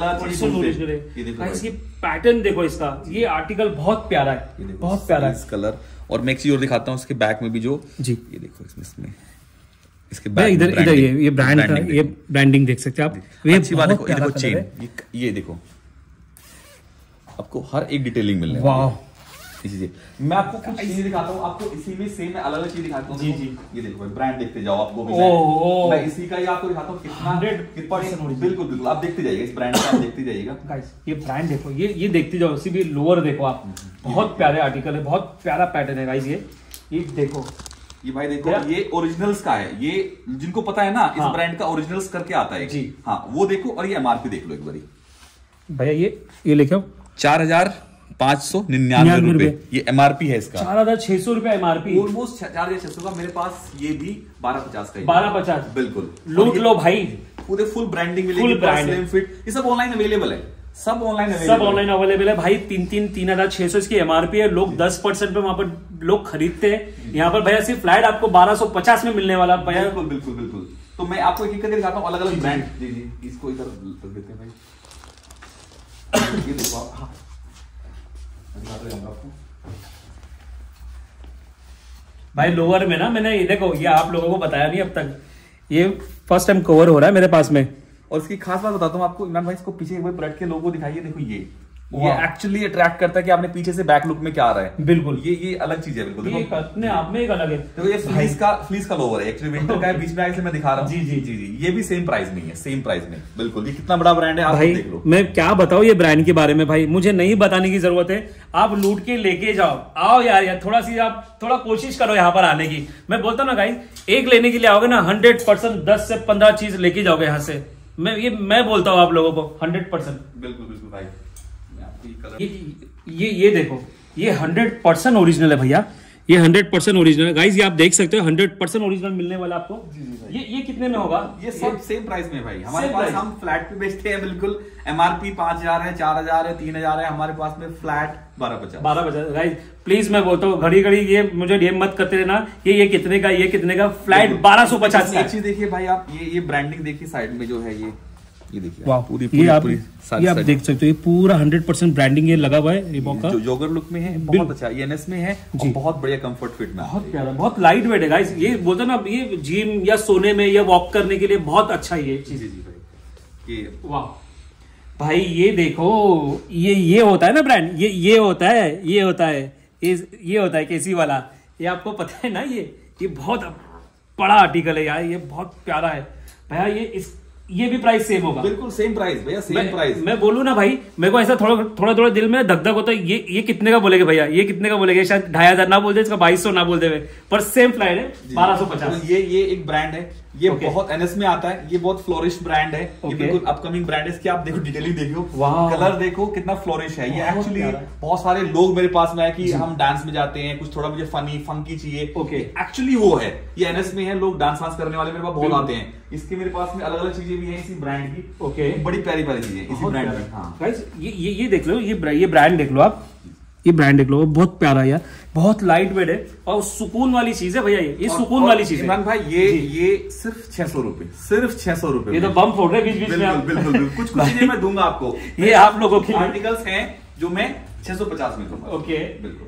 ये पैटर्न देखो इसका, ये आर्टिकल बहुत प्यारा है, बहुत प्यारा है कलर। और मैं एक चीज और दिखाता हूँ, इसके बैक में भी जो जी ये देखो, इसमें इसमें इसके बैक इधर इधर ये ये ब्रांड का ये ब्रांडिंग देख सकते हैं आप। ये अच्छी बात देखो, ये देखो चेन, ये देखो आपको हर एक डिटेलिंग मिलने वाली है। वाह, इसी मैं आपको कुछ चीजें दिखाता हूँ, आपको इसी में सेम अलग अलग चीज दिखाता हूँ। जी जी ये देखो भाई, ब्रांड देखते जाओ, आपको भी मैं, मैं इसी का ही आपको दिखाता हूँ कितना हंड्रेड परसेंट बिल्कुल बिल्कुल आप देखते जाइएगा, इस ब्रांड का आप देखते जाइएगा गाइस। ये ब्रांड देखो, ये ये देखते जाओ, इसी भी लोअर देखो आप, बहुत प्यारे आर्टिकल है, बहुत प्यारा पैटर्न है गाइस। ये ये देखो ये भाई देखो ये ओरिजिनल्स का है, ये जिनको पता है ना इस हाँ। ब्रांड का ओरिजिनल्स करके आता है जी हाँ, वो देखो। और ये एमआरपी देख लो एक बारी भैया, ये ये लिखो चार हजार पांच सौ निन्यानवे रुपए ये एमआरपी है इसका। चार हजार छह सौ रुपए एमआरपी, ऑलमोस्ट चार हजार छह सौ का। मेरे पास ये भी बारह पचास का, बारह पचास बिल्कुल लूट लो भाई। पूरे फुल ब्रांडिंग मिलेगी, स्लिम फिट, ये सब ऑनलाइन अवेलेबल है, सब ऑनलाइन सब ऑनलाइन अवेलेबल है भाई। तीन तीन तीन हजार छह सौ इसकी एमआरपी है। लोग दस परसेंट पे वहां पर लोग खरीदते हैं, यहाँ पर भैया सिर्फ फ्लैट आपको बारह सौ पचास में मिलने वाला भैया। बिल्कुल बिल्कुल बिल्कुल। तो मैं आपको एक एक करके दिखाता हूँ अलग अलग ब्रांड। जी जी, इसको इधर रख देते हैं भाई। ये देखो हाँ, आपको भाई लोअर में ना मैंने ये देखो, ये आप लोगों को बताया नहीं अब तक, ये फर्स्ट टाइम कवर हो रहा है मेरे पास में। और इसकी खास बात बताता हूँ आपको इमरान भाई, इसको पीछे एक बार पलट के लोगो दिखाइए। देखो ये ये एक्चुअली अट्रैक्ट करता है कि आपने पीछे से बैक लुक में क्या आ रहा है। बिल्कुल ये ये अलग चीज है, बिल्कुल ये अपने आप में एक अलग है। देखो ये फ्लीस का फ्लीस का लोवर है, एक्चुअली विंटर का है, बीच में आगे से मैं दिखा रहा हूँ। जी जी जी जी, ये भी सेम प्राइस में है, सेम प्राइस में बिल्कुल। ये कितना बड़ा ब्रांड है आप देख लो। मैं क्या बताऊँ ये ब्रांड के बारे में भाई, मुझे नहीं बताने की जरूरत है, आप लूट के लेके जाओ। आओ यार यार थोड़ा सी आप थोड़ा कोशिश करो यहाँ पर आने की। मैं बोलता हूँ ना गाइस, एक लेने के लिए आओगे ना हंड्रेड परसेंट दस से पंद्रह चीज लेके जाओगे यहाँ से। मैं ये मैं बोलता हूँ आप लोगों को हंड्रेड परसेंट। बिल्कुल बिल्कुल भाई। ये ये ये देखो, ये हंड्रेड परसेंट ओरिजिनल है भैया, ये हंड्रेड परसेंट ओरिजिनल है गाइस। ये आप देख सकते हो हंड्रेड परसेंट ओरिजिनल मिलने वाला आपको। ये ये कितने में होगा? ये सब सेम प्राइस में भाई हमारे पास। हम फ्लैट पे बेचते हैं बिल्कुल। एमआरपी पांच हजार है, चार हजार है, तीन हजार है, हमारे पास में फ्लैट बारह पचास बारह पचास गाइस प्लीज मैं बोलता हूँ घड़ी घड़ी ये मुझे ये मत करते रहना ये ये कितने का, ये कितने का। फ्लैट बारह सौ पचास का। अच्छी देखिए भाई आप, ये ये ब्रांडिंग देखिए साइड में जो है, ये ये देखिए पूरी पूरी ये आप ये आप देख सकते हो, ये पूरा हंड्रेड परसेंट ब्रांडिंग ये लगा हुआ है रिबॉक का। जो जॉगर लुक में है, बहुत अच्छा एनएस में है और बहुत बढ़िया कंफर्ट फिट में, बहुत प्यारा, बहुत लाइट वेट है गाइस। ये बोलते ना ये जिम या सोने में या वॉक करने के लिए बहुत अच्छा है ये चीज। ये वाह भाई, ये देखो, ये ये होता है ना ब्रांड, ये ये होता है, ये होता है, ये होता है केसी वाला। ये आपको पता है ना, ये ये बहुत बड़ा आर्टिकल है यार, ये बहुत प्यारा है भैया। ये इस ये भी प्राइस सेम होगा, बिल्कुल सेम प्राइस भैया, सेम प्राइस। मैं बोलूं ना भाई, मेरे को ऐसा थोड़ा थोड़ा थोड़ा दिल में धक धक होता है, ये ये कितने का बोलेगे भैया, ये कितने का बोलेगे, शायद ढाई हजार ना बोल दे, इसका बाईस सौ ना बोल दे, पर सेम फ्लाइट है बारह सौ पचास। ये ये एक ब्रांड है, ये okay. बहुत एनएस में आता है, ये बहुत फ्लोरिश ब्रांड है, okay. ये बिल्कुल अपकमिंग ब्रांड है। इसकी आप देखो डिटेलिंग देखो, कलर देखो कितना फ्लोरिश है। ये एक्चुअली बहुत सारे लोग मेरे पास में आए कि हम डांस में जाते हैं, कुछ थोड़ा मुझे फनी फंकी चाहिए, ओके एक्चुअली वो है, ये एनएस में है, लोग डांस वांस करने वाले मेरे पास बहुत आते हैं। इसके मेरे पास में अलग अलग चीजें भी है इसी ब्रांड की, ओके बड़ी प्यारी प्यारी चीजें इसी ब्रांड में। हाँ गाइस ये ये ये देख लो, ये ये ब्रांड देख लो आप, ये ब्रांड देख लो, बहुत प्यारा यार, बहुत लाइट वेट है और सुकून वाली चीज है भैया। ये ये सुकून वाली चीज है इमरान भाई। ये ये सिर्फ छह सौ रुपए, सिर्फ छह सौ रुपए। ये तो बम फोड़ रहे बीच बीच में आप। बिल्कुल बिल्कुल कुछ कुछ चीजें मैं दूंगा आपको। ये आप लोगों के आर्टिकल्स हैं जो मैं छह सौ पचास में दूंगा। ओके बिल्कुल।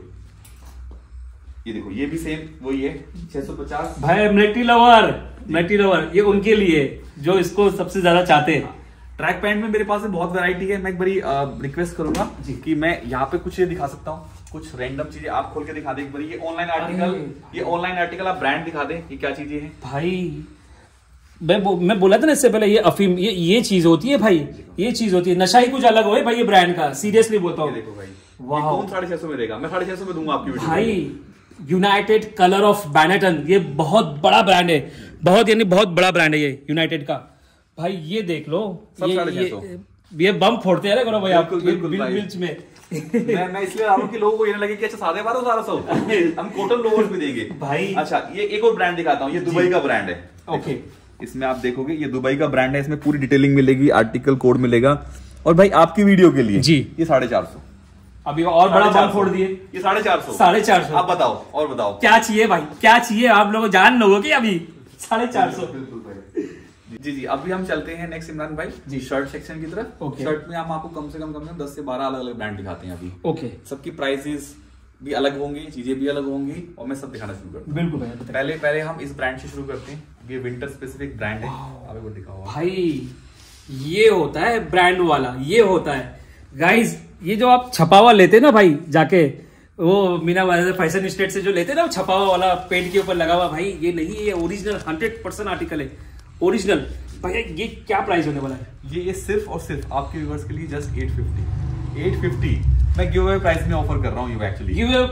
ये देखो, ये भी सेम वही है, छह सौ पचास। भाई मिलिट्री लवर, मिलिट्री लवर ये उनके लिए जो इसको सबसे ज्यादा चाहते हैं। ट्रैक पैंट में मेरे पास बहुत वैरायटी है। मैं एक बारी रिक्वेस्ट करूंगा जी कि मैं यहाँ पे कुछ दिखा सकता हूँ, कुछ रैंडम चीजें आप खोल के दिखा दे एक बारी। ये ऑनलाइन आर्टिकल, ये ऑनलाइन आर्टिकल आप ब्रांड दिखा दे, ये क्या चीजें हैं भाई। मैं मैं बोला था ना इससे पहले, ये अफीम, ये ये चीज होती है भाई, ये चीज होती है। नशा ही कुछ अलग हो भाई ये ब्रांड का, सीरियसली बोलता हूँ। देखो भाई, कौन साढ़े छह सौ में देगा, मैं साढ़े छह सौ में दूंगा आपकी वीडियो भाई। यूनाइटेड कलर ऑफ बैनेटन, ये बहुत बड़ा ब्रांड है, बहुत यानी बहुत बड़ा ब्रांड है ये यूनाइटेड का भाई। ये देख लो, ये ये, ये बम फोड़ते हैं करो भाई आप बिल्च में। मैं मैं इसलिए आ रहा हूं कि लोगों को ये ना लगे कि अच्छा साढ़े बारह बारह सौ हम कॉटन लोवर्स भी देंगे भाई। अच्छा ये एक और ब्रांड दिखाता हूँ, ये दुबई का ब्रांड है। ओके इसमें आप देखोगे ये दुबई का ब्रांड है, इसमें पूरी डिटेलिंग मिलेगी, आर्टिकल कोड मिलेगा। और भाई आपकी वीडियो के लिए जी ये साढ़े चार सौ अभी और बड़ा बम फोड़ दिए। ये साढ़े चार सौ साढ़े चार सौ आप बताओ और बताओ क्या चाहिए भाई, क्या चाहिए आप लोग जान लोगे अभी साढ़े चार सौ। जी जी अभी हम चलते हैं नेक्स्ट इमरान भाई जी शर्ट सेक्शन की तरफ। okay. शर्ट में हम आपको कम से कम कम से कम दस से बारह अलग अलग ब्रांड दिखाते हैं अभी। Okay okay. सबकी प्राइसेस भी अलग होंगी, चीजें भी अलग होंगी और मैं सब दिखाना शुरू करता हूँ। बिल्कुल भैया पहले पहले हम इस ब्रांड से शुरू करते हैं। ये विंटर स्पेसिफिक ब्रांड है, अभी वो दिखाओ भाई। ये होता है ब्रांड वाला, ये होता है गाइज, ये जो आप छपावा लेते हैं ना भाई जाके, वो मीना फैशन स्टेट से जो लेते हैं ना छपावा वाला पेंट के ऊपर लगा हुआ, भाई ये नहीं, ये ओरिजिनल हंड्रेड परसेंट आर्टिकल है, ओरिजिनल। भैया ये क्या प्राइस होने वाला है? ये ये सिर्फ और सिर्फ आपके व्यूअर्स के लिए just eight fifty. Eight fifty मैं गिव अवे प्राइस में ऑफर कर रहा हूँ। ये एक्चुअली गिव अवे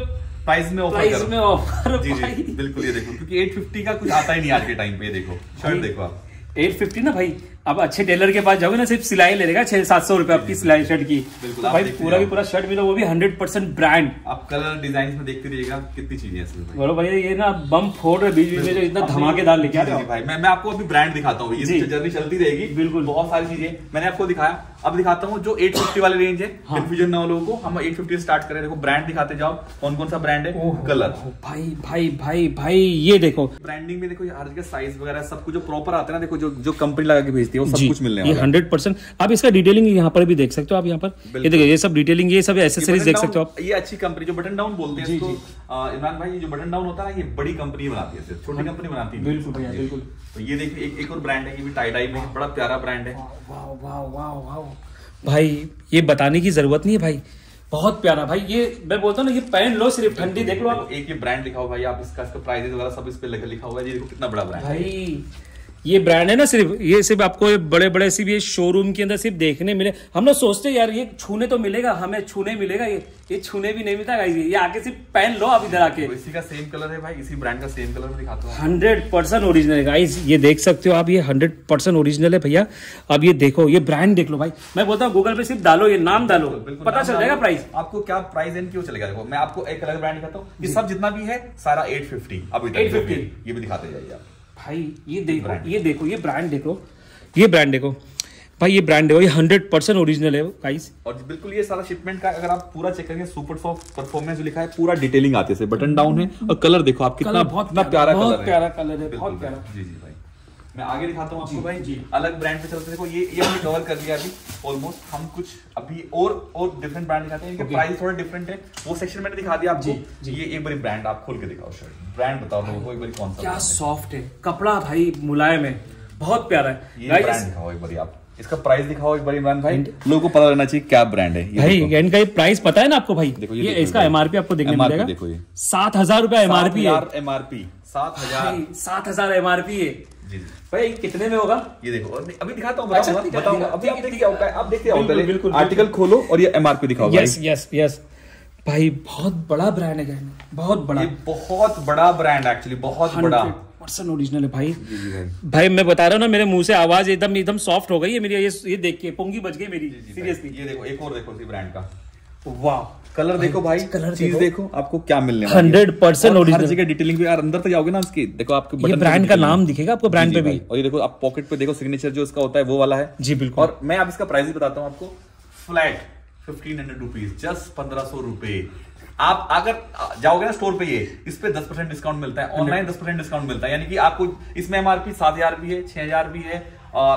प्राइस में ऑफर प्राइस में ऑफर जी जी बिल्कुल। ये देखो क्योंकि आठ सौ पचास का कुछ आता ही नहीं आज के टाइम पे। ये देखो शर्ट देखो आप आठ सौ पचास ना भाई, अब अच्छे टेलर के पास जाओगे ना सिर्फ सिलाई ले लेगा छह सात सौ रुपए आपकी सिलाई शर्ट की। बिल्कुल तो भाई पूरा भी पूरा शर्ट मिला, वो भी हंड्रेड परसेंट ब्रांड। आप कलर डिजाइन में देखते रहिएगा कितनी चीजें हैं। बोलो भैया ये ना बम फोड़ रहे बीच बीच में जो इतना धमाकेदार लेके आ रहे हो भाई। मैं मैं आपको अभी ब्रांड दिखाता हूँ, ये जर्नी चलती रहेगी। बिल्कुल बहुत सारी चीजें मैंने आपको दिखाया, अब दिखाता हूँ जो आठ सौ पचास वाले रेंज है। कंफ्यूजन ना हो लोगों को, हम आठ सौ पचास से स्टार्ट करें। देखो ब्रांड दिखाते जाओ, कौन कौन सा ब्रांड है। कलर भाई भाई भाई भाई ये देखो ब्रांडिंग में देखो हर जगह साइज वगैरह सब कुछ जो प्रॉपर आता है ना। देखो जो जो कंपनी लगा के भेजती है वो सब कुछ मिलने वाला है। हंड्रेड परसेंट आप इसका डिटेलिंग यहाँ पर भी देख सकते हो। आप यहाँ पर ये देखो ये सब डिटेलिंग, ये सब एसेसरीज देख सकते हो आप। ये अच्छी कंपनी जो बटन डाउन बोलते हैं इसको, इमरान भाई, ये जो बटन डाउन होता है ये बड़ी कंपनी बनाती है, सिर्फ छोटी कंपनी बनाती है। बिल्कुल भैया बिल्कुल। तो ये देखिए एक एक और ब्रांड है, ये भी टाई डाई में बड़ा प्यारा ब्रांड है। वाह वाह वाह वाह भाई, ये बताने की जरूरत नहीं है भाई, बहुत प्यारा भाई। ये मैं बोलता हूँ ना, ये पहन लो सिर्फ ठंडी देख लो आप। एक ये ब्रांड दिखाओ भाई आप, इसका इसका प्राइस वगैरह सब इस पे लिखा हुआ है। ये देखो कितना बड़ा ब्रांड भाई। ये ब्रांड है ना, सिर्फ ये सिर्फ आपको बड़े बड़े सिर्फ ये शोरूम के अंदर सिर्फ देखने मिले। हम लोग सोचते यार ये छूने तो मिलेगा, हमें छूने मिलेगा, ये ये छूने भी नहीं मिलता गाइस। ये आके सिर्फ पहन लो आप इधर आके। तो इसी का सेम कलर है भाई, इसी ब्रांड का सेम कलर में दिखाता हूँ। हंड्रेड परसेंट ओरिजिनल है गाइस, ये देख सकते हो आप, ये हंड्रेड परसेंट ओरिजिनल है भैया। अब ये देखो, ये ब्रांड देख लो भाई। मैं बोलता हूँ गूगल पे सिर्फ डालो, ये नाम डालो, पता चल जाएगा प्राइस आपको। क्या प्राइस है क्यों चलेगा। देखो मैं आपको एक अलग ब्रांड दिखाता हूँ, ये सब जितना भी है सारा आठ सौ पचास। अभी आठ सौ पचास ये भी दिखाते जाइए आप भाई। ये देखो ये देखो ये ब्रांड देखो, ये ब्रांड देखो भाई, ये ब्रांड देखो, ये हंड्रेड परसेंट ओरिजिनल है गाइस। और बिल्कुल ये सारा शिपमेंट का अगर आप पूरा चेक करेंगे, सुपर सॉफ्ट परफॉर्मेंस जो लिखा है पूरा डिटेलिंग आते हैं। बटन डाउन है और कलर देखो आप कितना बहुत प्यारा कलर है, प्यारा कलर है, बहुत प्यारा। जी जी भाई मैं आगे दिखाता हूँ आपको भाई। जी अलग ब्रांड पे चलते। देखो ये ये हमने कवर कर लिया अभी ऑलमोस्ट। हम कुछ अभी और और डिफरेंट ब्रांड दिखाते हैं, इनके प्राइस थोड़ा डिफरेंट है। वो सेक्शन मैंने दिखा दिया आपको। ये एक बारी ब्रांड आप खोल के दिखाओ शर्ट, ब्रांड बताओ लोगों को एक बारी कौन सा। क्या सॉफ्ट है कपड़ा भाई, मुलायम है, बहुत प्यारा है। ये ब्रांड दिखाओ एक बारी आप, इसका प्राइस दिखाओ एक बार इमरान भाई, लोगों को पता लगना चाहिए क्या ब्रांड है भाई। इनका ये प्राइस पता है ना आपको भाई। देखो ये, ये इसका एमआरपी आपको देखने मिलेगा। देखो ये सात हजार रुपया एमआरपी है। एमआरपी सात हजार सात हजार एमआरपी है जी भाई। कितने में होगा ये देखो, अभी दिखाता हूँ, बताऊंगा अभी। आप देखिए आप देखते हो, पहले आर्टिकल खोलो और ये एमआरपी दिखाओ। यस यस यस भाई, बहुत बड़ा ब्रांड है, बहुत बड़ा, ये बहुत बड़ा ब्रांड एक्चुअली, बहुत बड़ा परसेंट ओरिजिनल है भाई। भाई मैं बता रहा हूँ ना, मेरे मुंह से आवाज एकदम एकदम सॉफ्ट हो गई है मेरी। ये ये देख के पोंगी बच गई मेरी सीरियसली। ये देखो एक और देखो इसी ब्रांड का, वाह कलर देखो भाई, कलर चीज देखो आपको क्या मिलने वाला है। Hundred percent original. हर जगह डिटेलिंग पे यार अंदर तक जाओगे ना उसकी, देखो आपको ये ब्रांड का नाम दिखेगा आपको ब्रांड पे भी। और ये देखो आप पॉकेट पे देखो सिग्नेचर जो इसका होता है वो वाला है जी बिल्कुल। और मैं अब इसका प्राइस भी बताता हूँ आपको, flat fifteen hundred rupees, just पंद्रह सौ रुपए। आप अगर जाओगे ना स्टोर पे, ये इस पे दस परसेंट डिस्काउंट मिलता है, ऑनलाइन दस परसेंट डिस्काउंट मिलता है। यानी कि आपको इसमें एमआरपी सात हजार भी है, छह हजार भी है,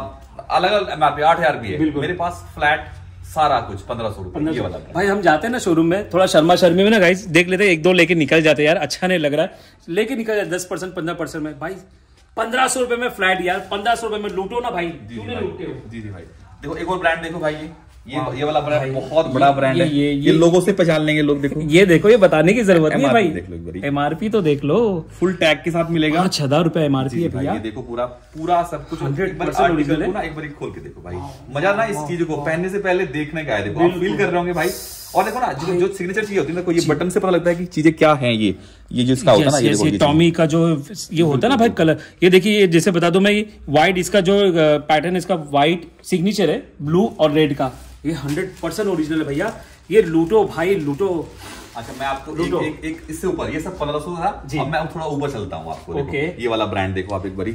अलग अलग एमआरपी आठ हजार भी है। मेरे पास फ्लैट सारा कुछ पंद्रह सौ रुपए वाला। भाई हम जाते हैं ना शोरूम में, थोड़ा शर्मा शर्मी में ना गाइस देख लेते हैं, एक दो लेके निकल जाते हैं यार, अच्छा नहीं लग रहा है, लेके निकल जाते दस परसेंट पंद्रह परसेंट में। भाई पंद्रह सौ रुपए में फ्लैट यार, पंद्रह सौ रुपए में लूटो ना भाई। जी जी भाई देखो एक और ब्रांड देखो भाई, ये ये ये वाला ब्रांड बहुत बड़ा ब्रांड है। ये, ये, ये लोगों से पहचान लेंगे लोग। देखो ये देखो, ये बताने की जरूरत नहीं है भाई। देख लो एमआरपी तो देख लो, फुल टैग के साथ मिलेगा। पांच हजार रुपए एमआरपी है भैया। ये देखो पूरा पूरा सब कुछ हंड्रेड परसेंट ओरिजिनल है ना। एक बार खोल के देखो भाई, मजा ना इस चीज को पहनने से पहले देखने का है। देखो आप फील कर रहे होंगे भाई। और देखो ना जो जो सिग्नेचर चीज होती है ना, ये बटन से पता लगता है कि चीजें क्या है। ये ये जो इसका होता है ना, ये देखो टॉमी का जो ये होता है ना भाई कलर, ये देखिए, ये जैसे बता दो मैं, व्हाइट इसका जो पैटर्न, इसका व्हाइट सिग्नेचर है, ब्लू और रेड का, ये हंड्रेड परसेंट ओरिजिनल है भैया। ये लूटो भाई लूटो। अच्छा मैं आपको एक, एक, एक इससे ऊपर, ये सब पंद्रह सौ था, अब मैं थोड़ा ऊपर चलता हूँ आपको। ओके ये वाला ब्रांड देखो आप एक बारी,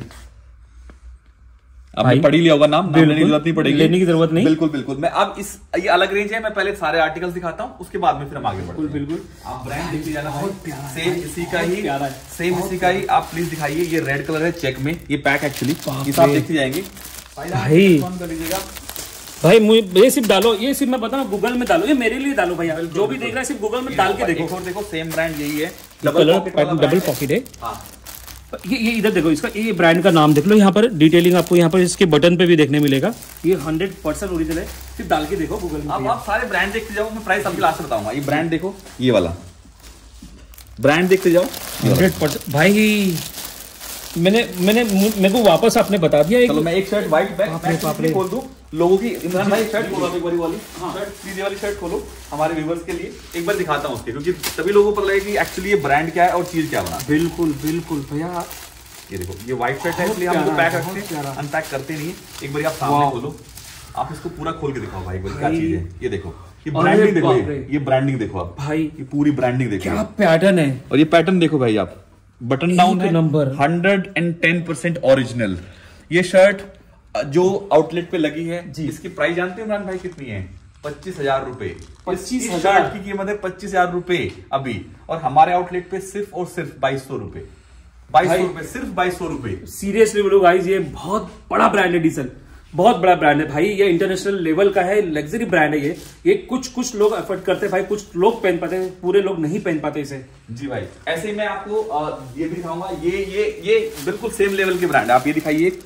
आपने पढ़ लिया होगा नाम, नाम लेने की जरूरत नहीं पड़ेगी, लेने की जरूरत नहीं। बिल्कुल बिल्कुल। मैं अब इस ये अलग रेंज है, मैं पहले सारे आर्टिकल्स दिखाता हूँ, उसके बाद में फिर हम आगे बढ़ते हैं। बिल्कुल आप ब्रांड देखिए जाना, सेम इसी का ही सेम इसी का ही आप प्लीज दिखाइए। ये रेड कलर है चेक में, ये पैक एक्चुअली आप देखते जाएंगे भाई। कर लीजिएगा भाई मुझे ये सिर्फ डालो, ये सिर्फ मैं बता रहा हूँ गूगल में डालो, ये मेरे लिए डालो भैया। जो भी देख रहा है सिर्फ गूगल में डाल के देखो। और देखो सेम ब्रांड यही है, डबल डबल पॉकेट है। ये ये इधर देखो, इसका ये ब्रांड का नाम देख लो, यहाँ पर डिटेलिंग आपको यहाँ पर इसके बटन पे भी देखने मिलेगा। ये हंड्रेड परसेंट ओरिजिनल है, सिर्फ डाल के देखो गूगल में। अब आप सारे ब्रांड देखते जाओ, मैं प्राइस आपको लास्ट बताऊंगा। ये ब्रांड देखो, ये वाला ब्रांड देखते जाओ, हंड्रेड परसेंट भाई। मैंने मैंने मेरे को वापस आपने बता दिया। चलो मैं एक शर्ट व्हाइट बैक खोल दूं, लोगों की। इमरान भाई शर्ट खोलो एक बारी वाली, शर्ट सीधे वाली शर्ट खोलो हमारे व्यूवर्स के लिए, एक बार दिखाता हूँ उसके, क्योंकि तभी लोगों को पता लगेगा कि एक्चुअली ये ब्रांड क्या है और चीज क्या बना। बिल्कुल बिल्कुल भैया, ये देखो ये व्हाइट शर्ट है, इसलिए हम इसको पैक रखते हैं, अनपैक करते नहीं है। एक बार आप सामने खोलो, आप इसको पूरा खोल के दिखाओ भाई, क्या चीज है ये देखो, ये ब्रांडिंग देखो, ये ब्रांडिंग देखो आप भाई, ये पूरी ब्रांडिंग देखो, क्या पैटर्न है। और ये पैटर्न देखो भाई, आप बटन डाउन है, number hundred and ten percent original. ये शर्ट जो आउटलेट पे लगी है जी, इसकी प्राइस जानते हैं इमरान भाई कितनी है? पच्चीस हजार रुपए। पच्चीस हजार की कीमत है पच्चीस हजार रुपए अभी, और हमारे आउटलेट पे सिर्फ और सिर्फ बाईस सौ रुपए, बाईस सौ रुपए, सिर्फ बाईस सौ रुपए। सीरियसली बोलो गाइस, ये बहुत बड़ा ब्रांड है डीसल, बहुत बड़ा ब्रांड है भाई, ये इंटरनेशनल लेवल का है, लग्जरी ब्रांड है ये। ये कुछ कुछ लोग अफोर्ड करते हैं भाई, कुछ लोग पहन पाते हैं, पूरे लोग नहीं पहन पाते इसे। जी भाई, ऐसे ही मैं आपको आ, ये भी दिखाऊंगा, ये ये ये बिल्कुल सेम लेवल के ब्रांड है। आप ये दिखाइए,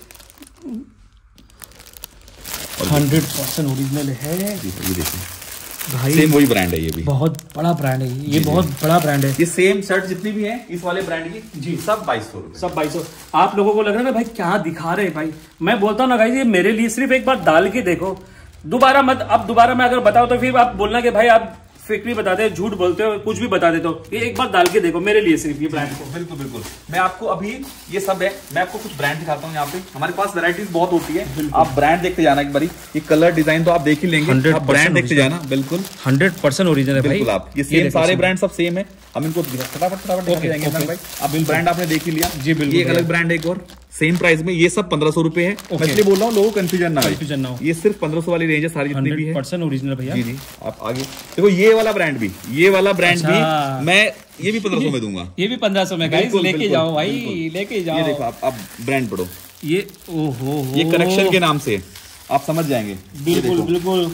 हंड्रेड परसेंट ओरिजिनल है। ये देखिए भाई, सेम वही ब्रांड है, ये भी बहुत बड़ा ब्रांड है ये, ये बहुत बड़ा ब्रांड है। ये सेम शर्ट जितनी भी है इस वाले ब्रांड की जी, सब बाईस सौ सब बाईस सौ। आप लोगों को लग रहा है ना भाई क्या दिखा रहे हैं भाई, मैं बोलता हूँ ना भाई, ये मेरे लिए सिर्फ एक बार डाल के देखो, दोबारा मत। अब दोबारा मैं अगर बताऊं तो फिर आप बोलना कि भाई आप फेकरी बताते हैं, झूठ बोलते हो, कुछ भी बता देते हो। ये एक बार डाल के देखो मेरे लिए सिर्फ ये ब्रांड को। बिल्कुल बिल्कुल, मैं आपको अभी ये सब है, मैं आपको कुछ ब्रांड दिखाता हूँ। यहाँ पे हमारे पास वैरायटीज बहुत होती है, आप ब्रांड देखते जाना एक बारी, ये कलर डिजाइन तो आप देख ही लेंगे, आप ब्रांड देखते जाना। बिल्कुल हंड्रेड परसेंट ओरिजिनल है भाई, आप ये सेम सारे ब्रांड सब सेम है, हम इनको फटाफट फटाफट दिखा जाएंगे भाई। अब ब्रांड आपने देख ही लिया जी, बिल्कुल। ये अलग ब्रांड है एक और, सेम प्राइस में, ये सब पंद्रह सौ रुपए है। मैं इसलिए बोल रहा हूँ लोगों को कंफ्यूजन ना कंफ्यूजन ना हो, ये सिर्फ पंद्रह सौ वाली रेंज है सारी जितनी भी है, परसेंट ओरिजिनल भैया। जी जी, आप आगे देखो, ये वाला ब्रांड भी, ये वाला ब्रांड भी मैं ये भी पंद्रह सौ में दूंगा, ये भी पंद्रह सौ में गाइस, लेके जाओ भाई, लेके जाओ। ये देखो आप आप ब्रांड पढ़ो, ये ओहो, ये करेक्शन के नाम से आप समझ जाएंगे। बिल्कुल बिल्कुल,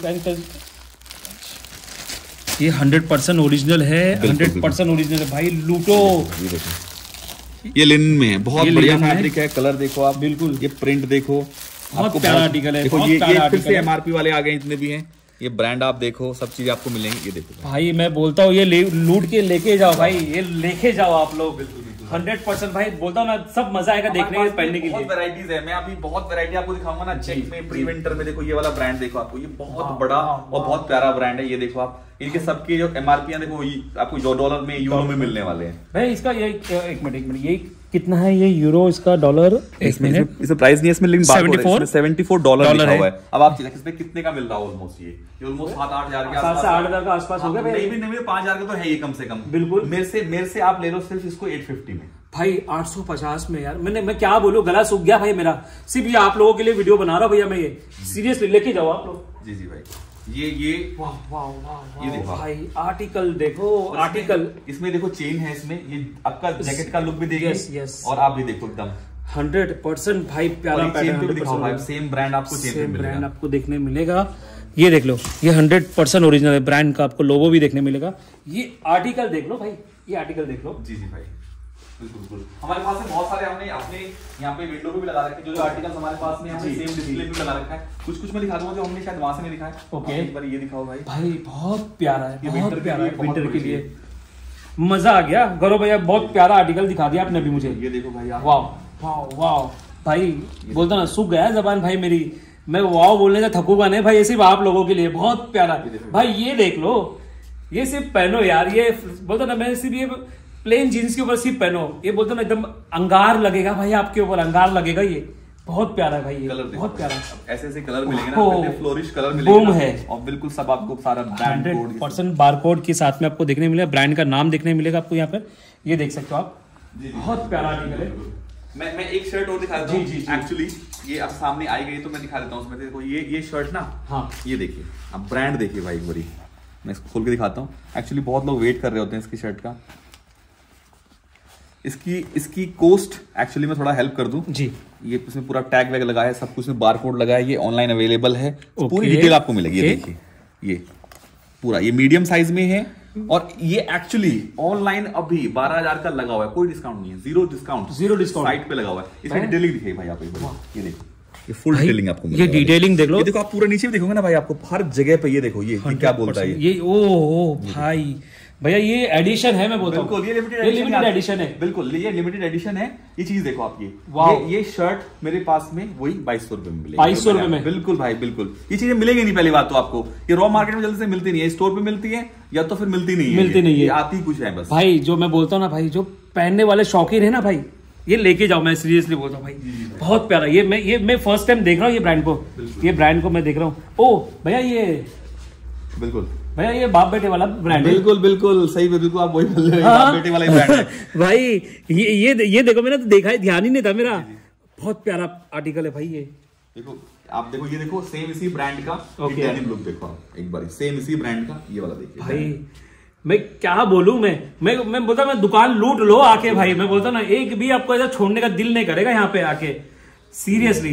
ये हंड्रेड परसेंट ओरिजिनल है, हंड्रेड परसेंट ओरिजिनल है भाई, लूटो। ये देखो, ये लिनन में है, बहुत बढ़िया फैब्रिक है, कलर देखो आप, बिल्कुल ये प्रिंट देखो, बहुत प्यारा आर्टिकल है। देखो ये ये फिर से एमआरपी वाले आ गए जितने भी हैं, ये ब्रांड आप देखो, सब चीज आपको मिलेंगी। ये देखो भाई, मैं बोलता हूँ ये लूट के लेके जाओ भाई, ये लेके जाओ आप लोग, बिल्कुल हंड्रेड परसेंट भाई, बोलता हूँ ना, सब मजा आएगा देखने में, पहनने के लिए। बहुत वैरायटीज है, मैं अभी बहुत वैरायटी आपको दिखाऊंगा ना चेक में, प्री विंटर में। देखो ये वाला ब्रांड देखो आपको, ये बहुत बड़ा और बहुत प्यारा ब्रांड है। ये देखो आप, इनके सबके जो एमआरपी देखो, आपको जो डॉलर में, यूरो में मिलने वाले हैं भाई। इसका ये एक मिनट एक मिनट ये कितना है, ये यूरो, इसका डॉलर, इसमें इसे प्राइस नहीं है इसमें, लेकिन सेवेंटी फोर डॉलर लिखा हुआ है। अब आप इसमें कितने का मिल रहा है? ऑलमोस्ट ये ऑलमोस्ट सात आठ हजार के आसपास, आठ हजार का आसपास हो गया। नहीं भी नहीं, पांच हजार का तो है ये कम से कम, बिल्कुल। मेरे से मेरे से आप ले लो सिर्फ इसको आठ सौ पचास में भाई, आठ सौ पचास में यार। मैंने मैं क्या बोलूं, गला सूख गया भाई मेरा, सिर्फ ये आप लोगों के लिए वीडियो बना रहा हूं भैया मैं, ये सीरियसली लेके जाओ आप लोग। जी जी भाई, ये ये वाह वाह वाह, ये देखो भाई आर्टिकल देखो, आर्टिकल इसमें देखो चेन है, इसमें ये आपका जैकेट का लुक भी देगी। यस यस, और आप भी देखो एकदम हंड्रेड परसेंट भाई, प्यारा पैटर्न दिखाओ भाई, सेम ब्रांड आपको सेम ब्रांड आपको देखने मिलेगा। ये देख लो, ये हंड्रेड परसेंट ओरिजिनल है, ब्रांड का आपको लोगो भी देखने मिलेगा। ये आर्टिकल देख लो भाई, ये आर्टिकल देख लो। जी जी भाई, बिल्कुल बिल्कुल। हमारे पास में बहुत सारे, हमने अपने यहाँ पे विंडो पे भी लगा रखे, जो जो आर्टिकल्स हमारे पास में हमने सेम डिस्प्ले पे लगा रखा है। कुछ कुछ मैं दिखा दूंगा जो हमने शायद वहां से नहीं दिखाया। ओके, एक बार ये दिखाओ भाई। भाई बहुत प्यारा है, बहुत प्यारा है, विंटर के लिए मजा आ गया। गौरव भैया बहुत प्यारा आर्टिकल दिखा दिया आपने अभी मुझे। ये देखो भाई, वाह वाह वाह भाई, बोलता ना सूख गया जबान भाई मेरी, मैं वाह बोलने से थकूंगा नहीं भाई, ये सिर्फ आप लोगों के लिए बहुत प्यारा भाई। ये देख लो, ये सिर्फ पहनो यार, ये बोलता ना, मैं सिर्फ ये प्लेन जीन्स के ऊपर सिर्फ पहनो, ये बोलते ना एकदम अंगार लगेगा भाई, आपके ऊपर अंगार लगेगा। ये बहुत प्यारा भाई, ये बहुत प्यारा, ऐसे ऐसे कलर मिलेंगे ना, फ्लोरिश कलर मिलेगा है, और बिल्कुल सब आपको सारा ब्रांड कोड परसेंट बारकोड के साथ में आपको देखने मिलेगा, ब्रांड का नाम देखने मिलेगा आपको यहाँ पर। ये देख सकते हो आप, बहुत प्यारा आर्टिकल है। मैं मैं एक शर्ट और दिखा देता हूँ, एक्चुअली ये अब सामने आई गई तो मैं दिखा देता हूँ उसमें। देखो ये ये शर्ट ना, हाँ ये देखिए, अब ब्रांड देखिए भाई एक बारी, मैं इसको खोल के दिखाता हूँ। एक्चुअली बहुत लोग वेट कर रहे होते हैं इसकी शर्ट का। इसकी इसकी कोस्ट एक्चुअली मैं थोड़ा हेल्प कर दूं जी। ये इसमें पूरा टैग वैग लगा है, सब कुछ में बार कोड लगा है, ये ऑनलाइन अवेलेबल है, पूरी डिटेल आपको मिलेगी। ये देखिए, ये पूरा ये मीडियम साइज में है, और ये एक्चुअली ऑनलाइन अभी बारह हजार का लगा हुआ है, कोई डिस्काउंट नहीं है, zero discount, zero discount site पे लगा हुआ है। इसमें डिटेलिंग दिखाई भाई आप, ये देखो, ये फुल डिटेलिंग आपको मिलेगी। ये डिटेलिंग देख लो, ये देखो आप पूरा नीचे भी देखोगे ना भाई, आपको हर जगह पे ये देखो, ये क्या बोलता है ये, ओ भाई भैया ये एडिशन है, मैं बोलता हूँ ये लिमिटेड एडिशन है, बिल्कुल ये लिमिटेड एडिशन है। ये चीज देखो आप, ये ये, ये शर्ट मेरे पास में वही बाईस सौ रुपए में मिलेगी, बाईस सौ रुपए में, बिल्कुल भाई बिल्कुल। ये चीजें मिलेगी नहीं, पहली बात तो आपको ये रॉ मार्केट में जल्दी से मिलती नहीं है, स्टोर पे मिलती है या तो फिर मिलती नहीं है, मिलती नहीं है, आती कुछ है बस। भाई जो मैं बोलता हूँ ना भाई, जो पहनने वाले शौकीन है ना भाई, ये लेके जाओ, मैं सीरियसली बोलता हूँ भाई, बहुत प्यारा। ये मैं ये मैं फर्स्ट टाइम देख रहा हूँ ये ब्रांड को, ये ब्रांड को मैं देख रहा हूँ। ओ भैया ये बिल्कुल भैया ये बाप बेटे वाला ब्रांड है, बिल्कुल बिल्कुल सही, बिल्कुल आप वही बोल रहे हो, बाप बेटे वाला ही ब्रांड है भाई। ये ये ये देखो, मैंने तो देखा है, ध्यान ही नहीं था मेरा। बहुत प्यारा आर्टिकल है भाई ये। देखो आप देखो, ये देखो सेम इसी ब्रांड का डेनिम लुक देखो आप एक बार, सेम इसी ब्रांड का ये वाला देखिए भाई। मैं क्या बोलूं, मैं मैं मैं बोलता मैं दुकान लूट लो आके भाई, मैं बोलता ना एक भी आपको ऐसा छोड़ने का दिल नहीं करेगा यहाँ पे आके, सीरियसली।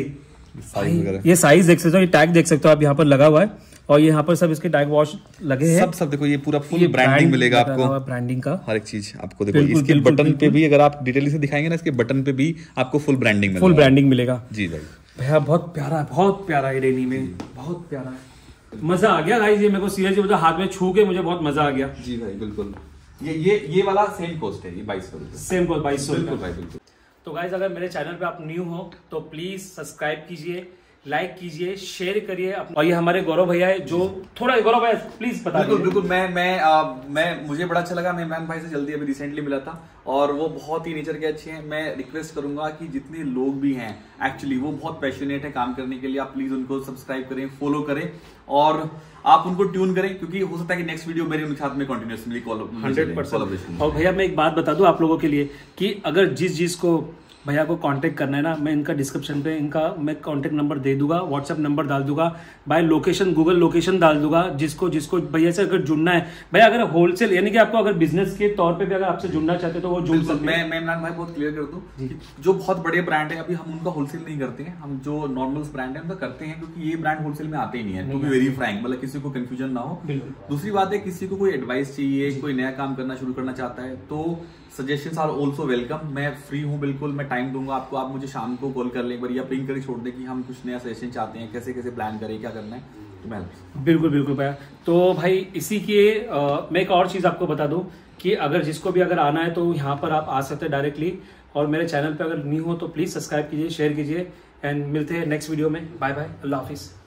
ये साइज देख सकते हो, ये टैग देख सकते हो आप, यहाँ पर लगा हुआ है, और ये यहाँ पर सब इसके टैग वॉश लगे हैं, सब सब देखो, ये पूरा फुल ब्रांडिंग मिलेगा आपको, ब्रांडिंग का हर एक चीज आपको देखो। इसके बटन पे भी अगर आप डिटेल से दिखाएंगे ना, इसके बटन पे भी आपको फुल ब्रांडिंग मिलेगा, फुल ब्रांडिंग मिलेगा जी भाई। भैया बहुत प्यारा है, बहुत प्यारा है डेनिम में, बहुत प्यारा है, मजा आ गया गाइस। ये मेरे को सीरियसली मुझे हाथ में छू के मुझे बहुत मजा आ गया जी भाई बिल्कुल। ये ये ये वाला सेम कॉस्ट है, ये बाईस सौ रुपए, सेम कॉस्ट बाईस सौ बिल्कुल भाई बिल्कुल। तो गाइस अगर मेरे चैनल पे आप न्यू हो तो प्लीज सब्सक्राइब कीजिए, लाइक कीजिए, शेयर करिए। और ये हमारे गौरव भैया है, जो थोड़ा गौरव भैया प्लीज बता बिल्कुल बिल्कुल। मैं मैं आ, मैं मुझे बड़ा अच्छा लगा, मैं इमरान भाई से जल्दी अभी रिसेंटली मिला था, और वो बहुत ही नेचर के अच्छे हैं। मैं रिक्वेस्ट करूंगा कि जितने लोग भी हैं एक्चुअली वो बहुत पैशनेट है काम करने के लिए, आप प्लीज उनको सब्सक्राइब करें, फॉलो करें, और आप उनको ट्यून करें, क्योंकि हो सकता है कि नेक्स्ट वीडियो मेरे उनके साथ में कंटिन्यूअसली हंड्रेड परसेंट। और भैया मैं एक बात बता दूं आप लोगों के लिए कि अगर जिस जिस को भैया को कांटेक्ट करना है ना, मैं इनका डिस्क्रिप्शन पे इनका मैं कांटेक्ट नंबर दे दूंगा, व्हाट्सएप नंबर डाल दूंगा, बाय लोकेशन गूगल लोकेशन डाल दूंगा। जिसको जिसको भैया से अगर जुड़ना है, भैया अगर होलसेल यानी कि आपको अगर बिजनेस के तौर पे भी अगर आपसे जुड़ना चाहते तो वो जुड़ सकते हैं। मैं मैं इमरान भाई बहुत क्लियर कर दूं, जो बहुत बड़े ब्रांड है अभी हम उनका होलसेल नहीं करते हैं, हम जो नॉर्मल ब्रांड है उनका करते हैं, क्योंकि ये ब्रांड होलसेल में आते ही नहीं है, टू बी वेरी फ्रैंक, मतलब किसी को कंफ्यूजन ना हो। दूसरी बात है, किसी को कोई एडवाइस चाहिए, कोई नया काम करना शुरू करना चाहता है तो सजेशंस आर ऑल्सो वेलकम। मैं फ्री हूँ बिल्कुल, मैं टाइम दूंगा आपको, आप मुझे शाम को कॉल कर लें एक बार, या पिंग करके छोड़ दें कि हम कुछ नया सजेशन चाहते हैं, कैसे कैसे प्लान करें, क्या करना है, तो मैं बिल्कुल बिल्कुल भैया। तो भाई इसी के आ, मैं एक और चीज़ आपको बता दूं कि अगर जिसको भी अगर आना है तो यहाँ पर आप आ सकते हैं डायरेक्टली, और मेरे चैनल पर अगर न्यू हो तो प्लीज़ सब्सक्राइब कीजिए, शेयर कीजिए, एंड मिलते हैं नेक्स्ट वीडियो में। बाय बाय, अल्लाह हाफिज़।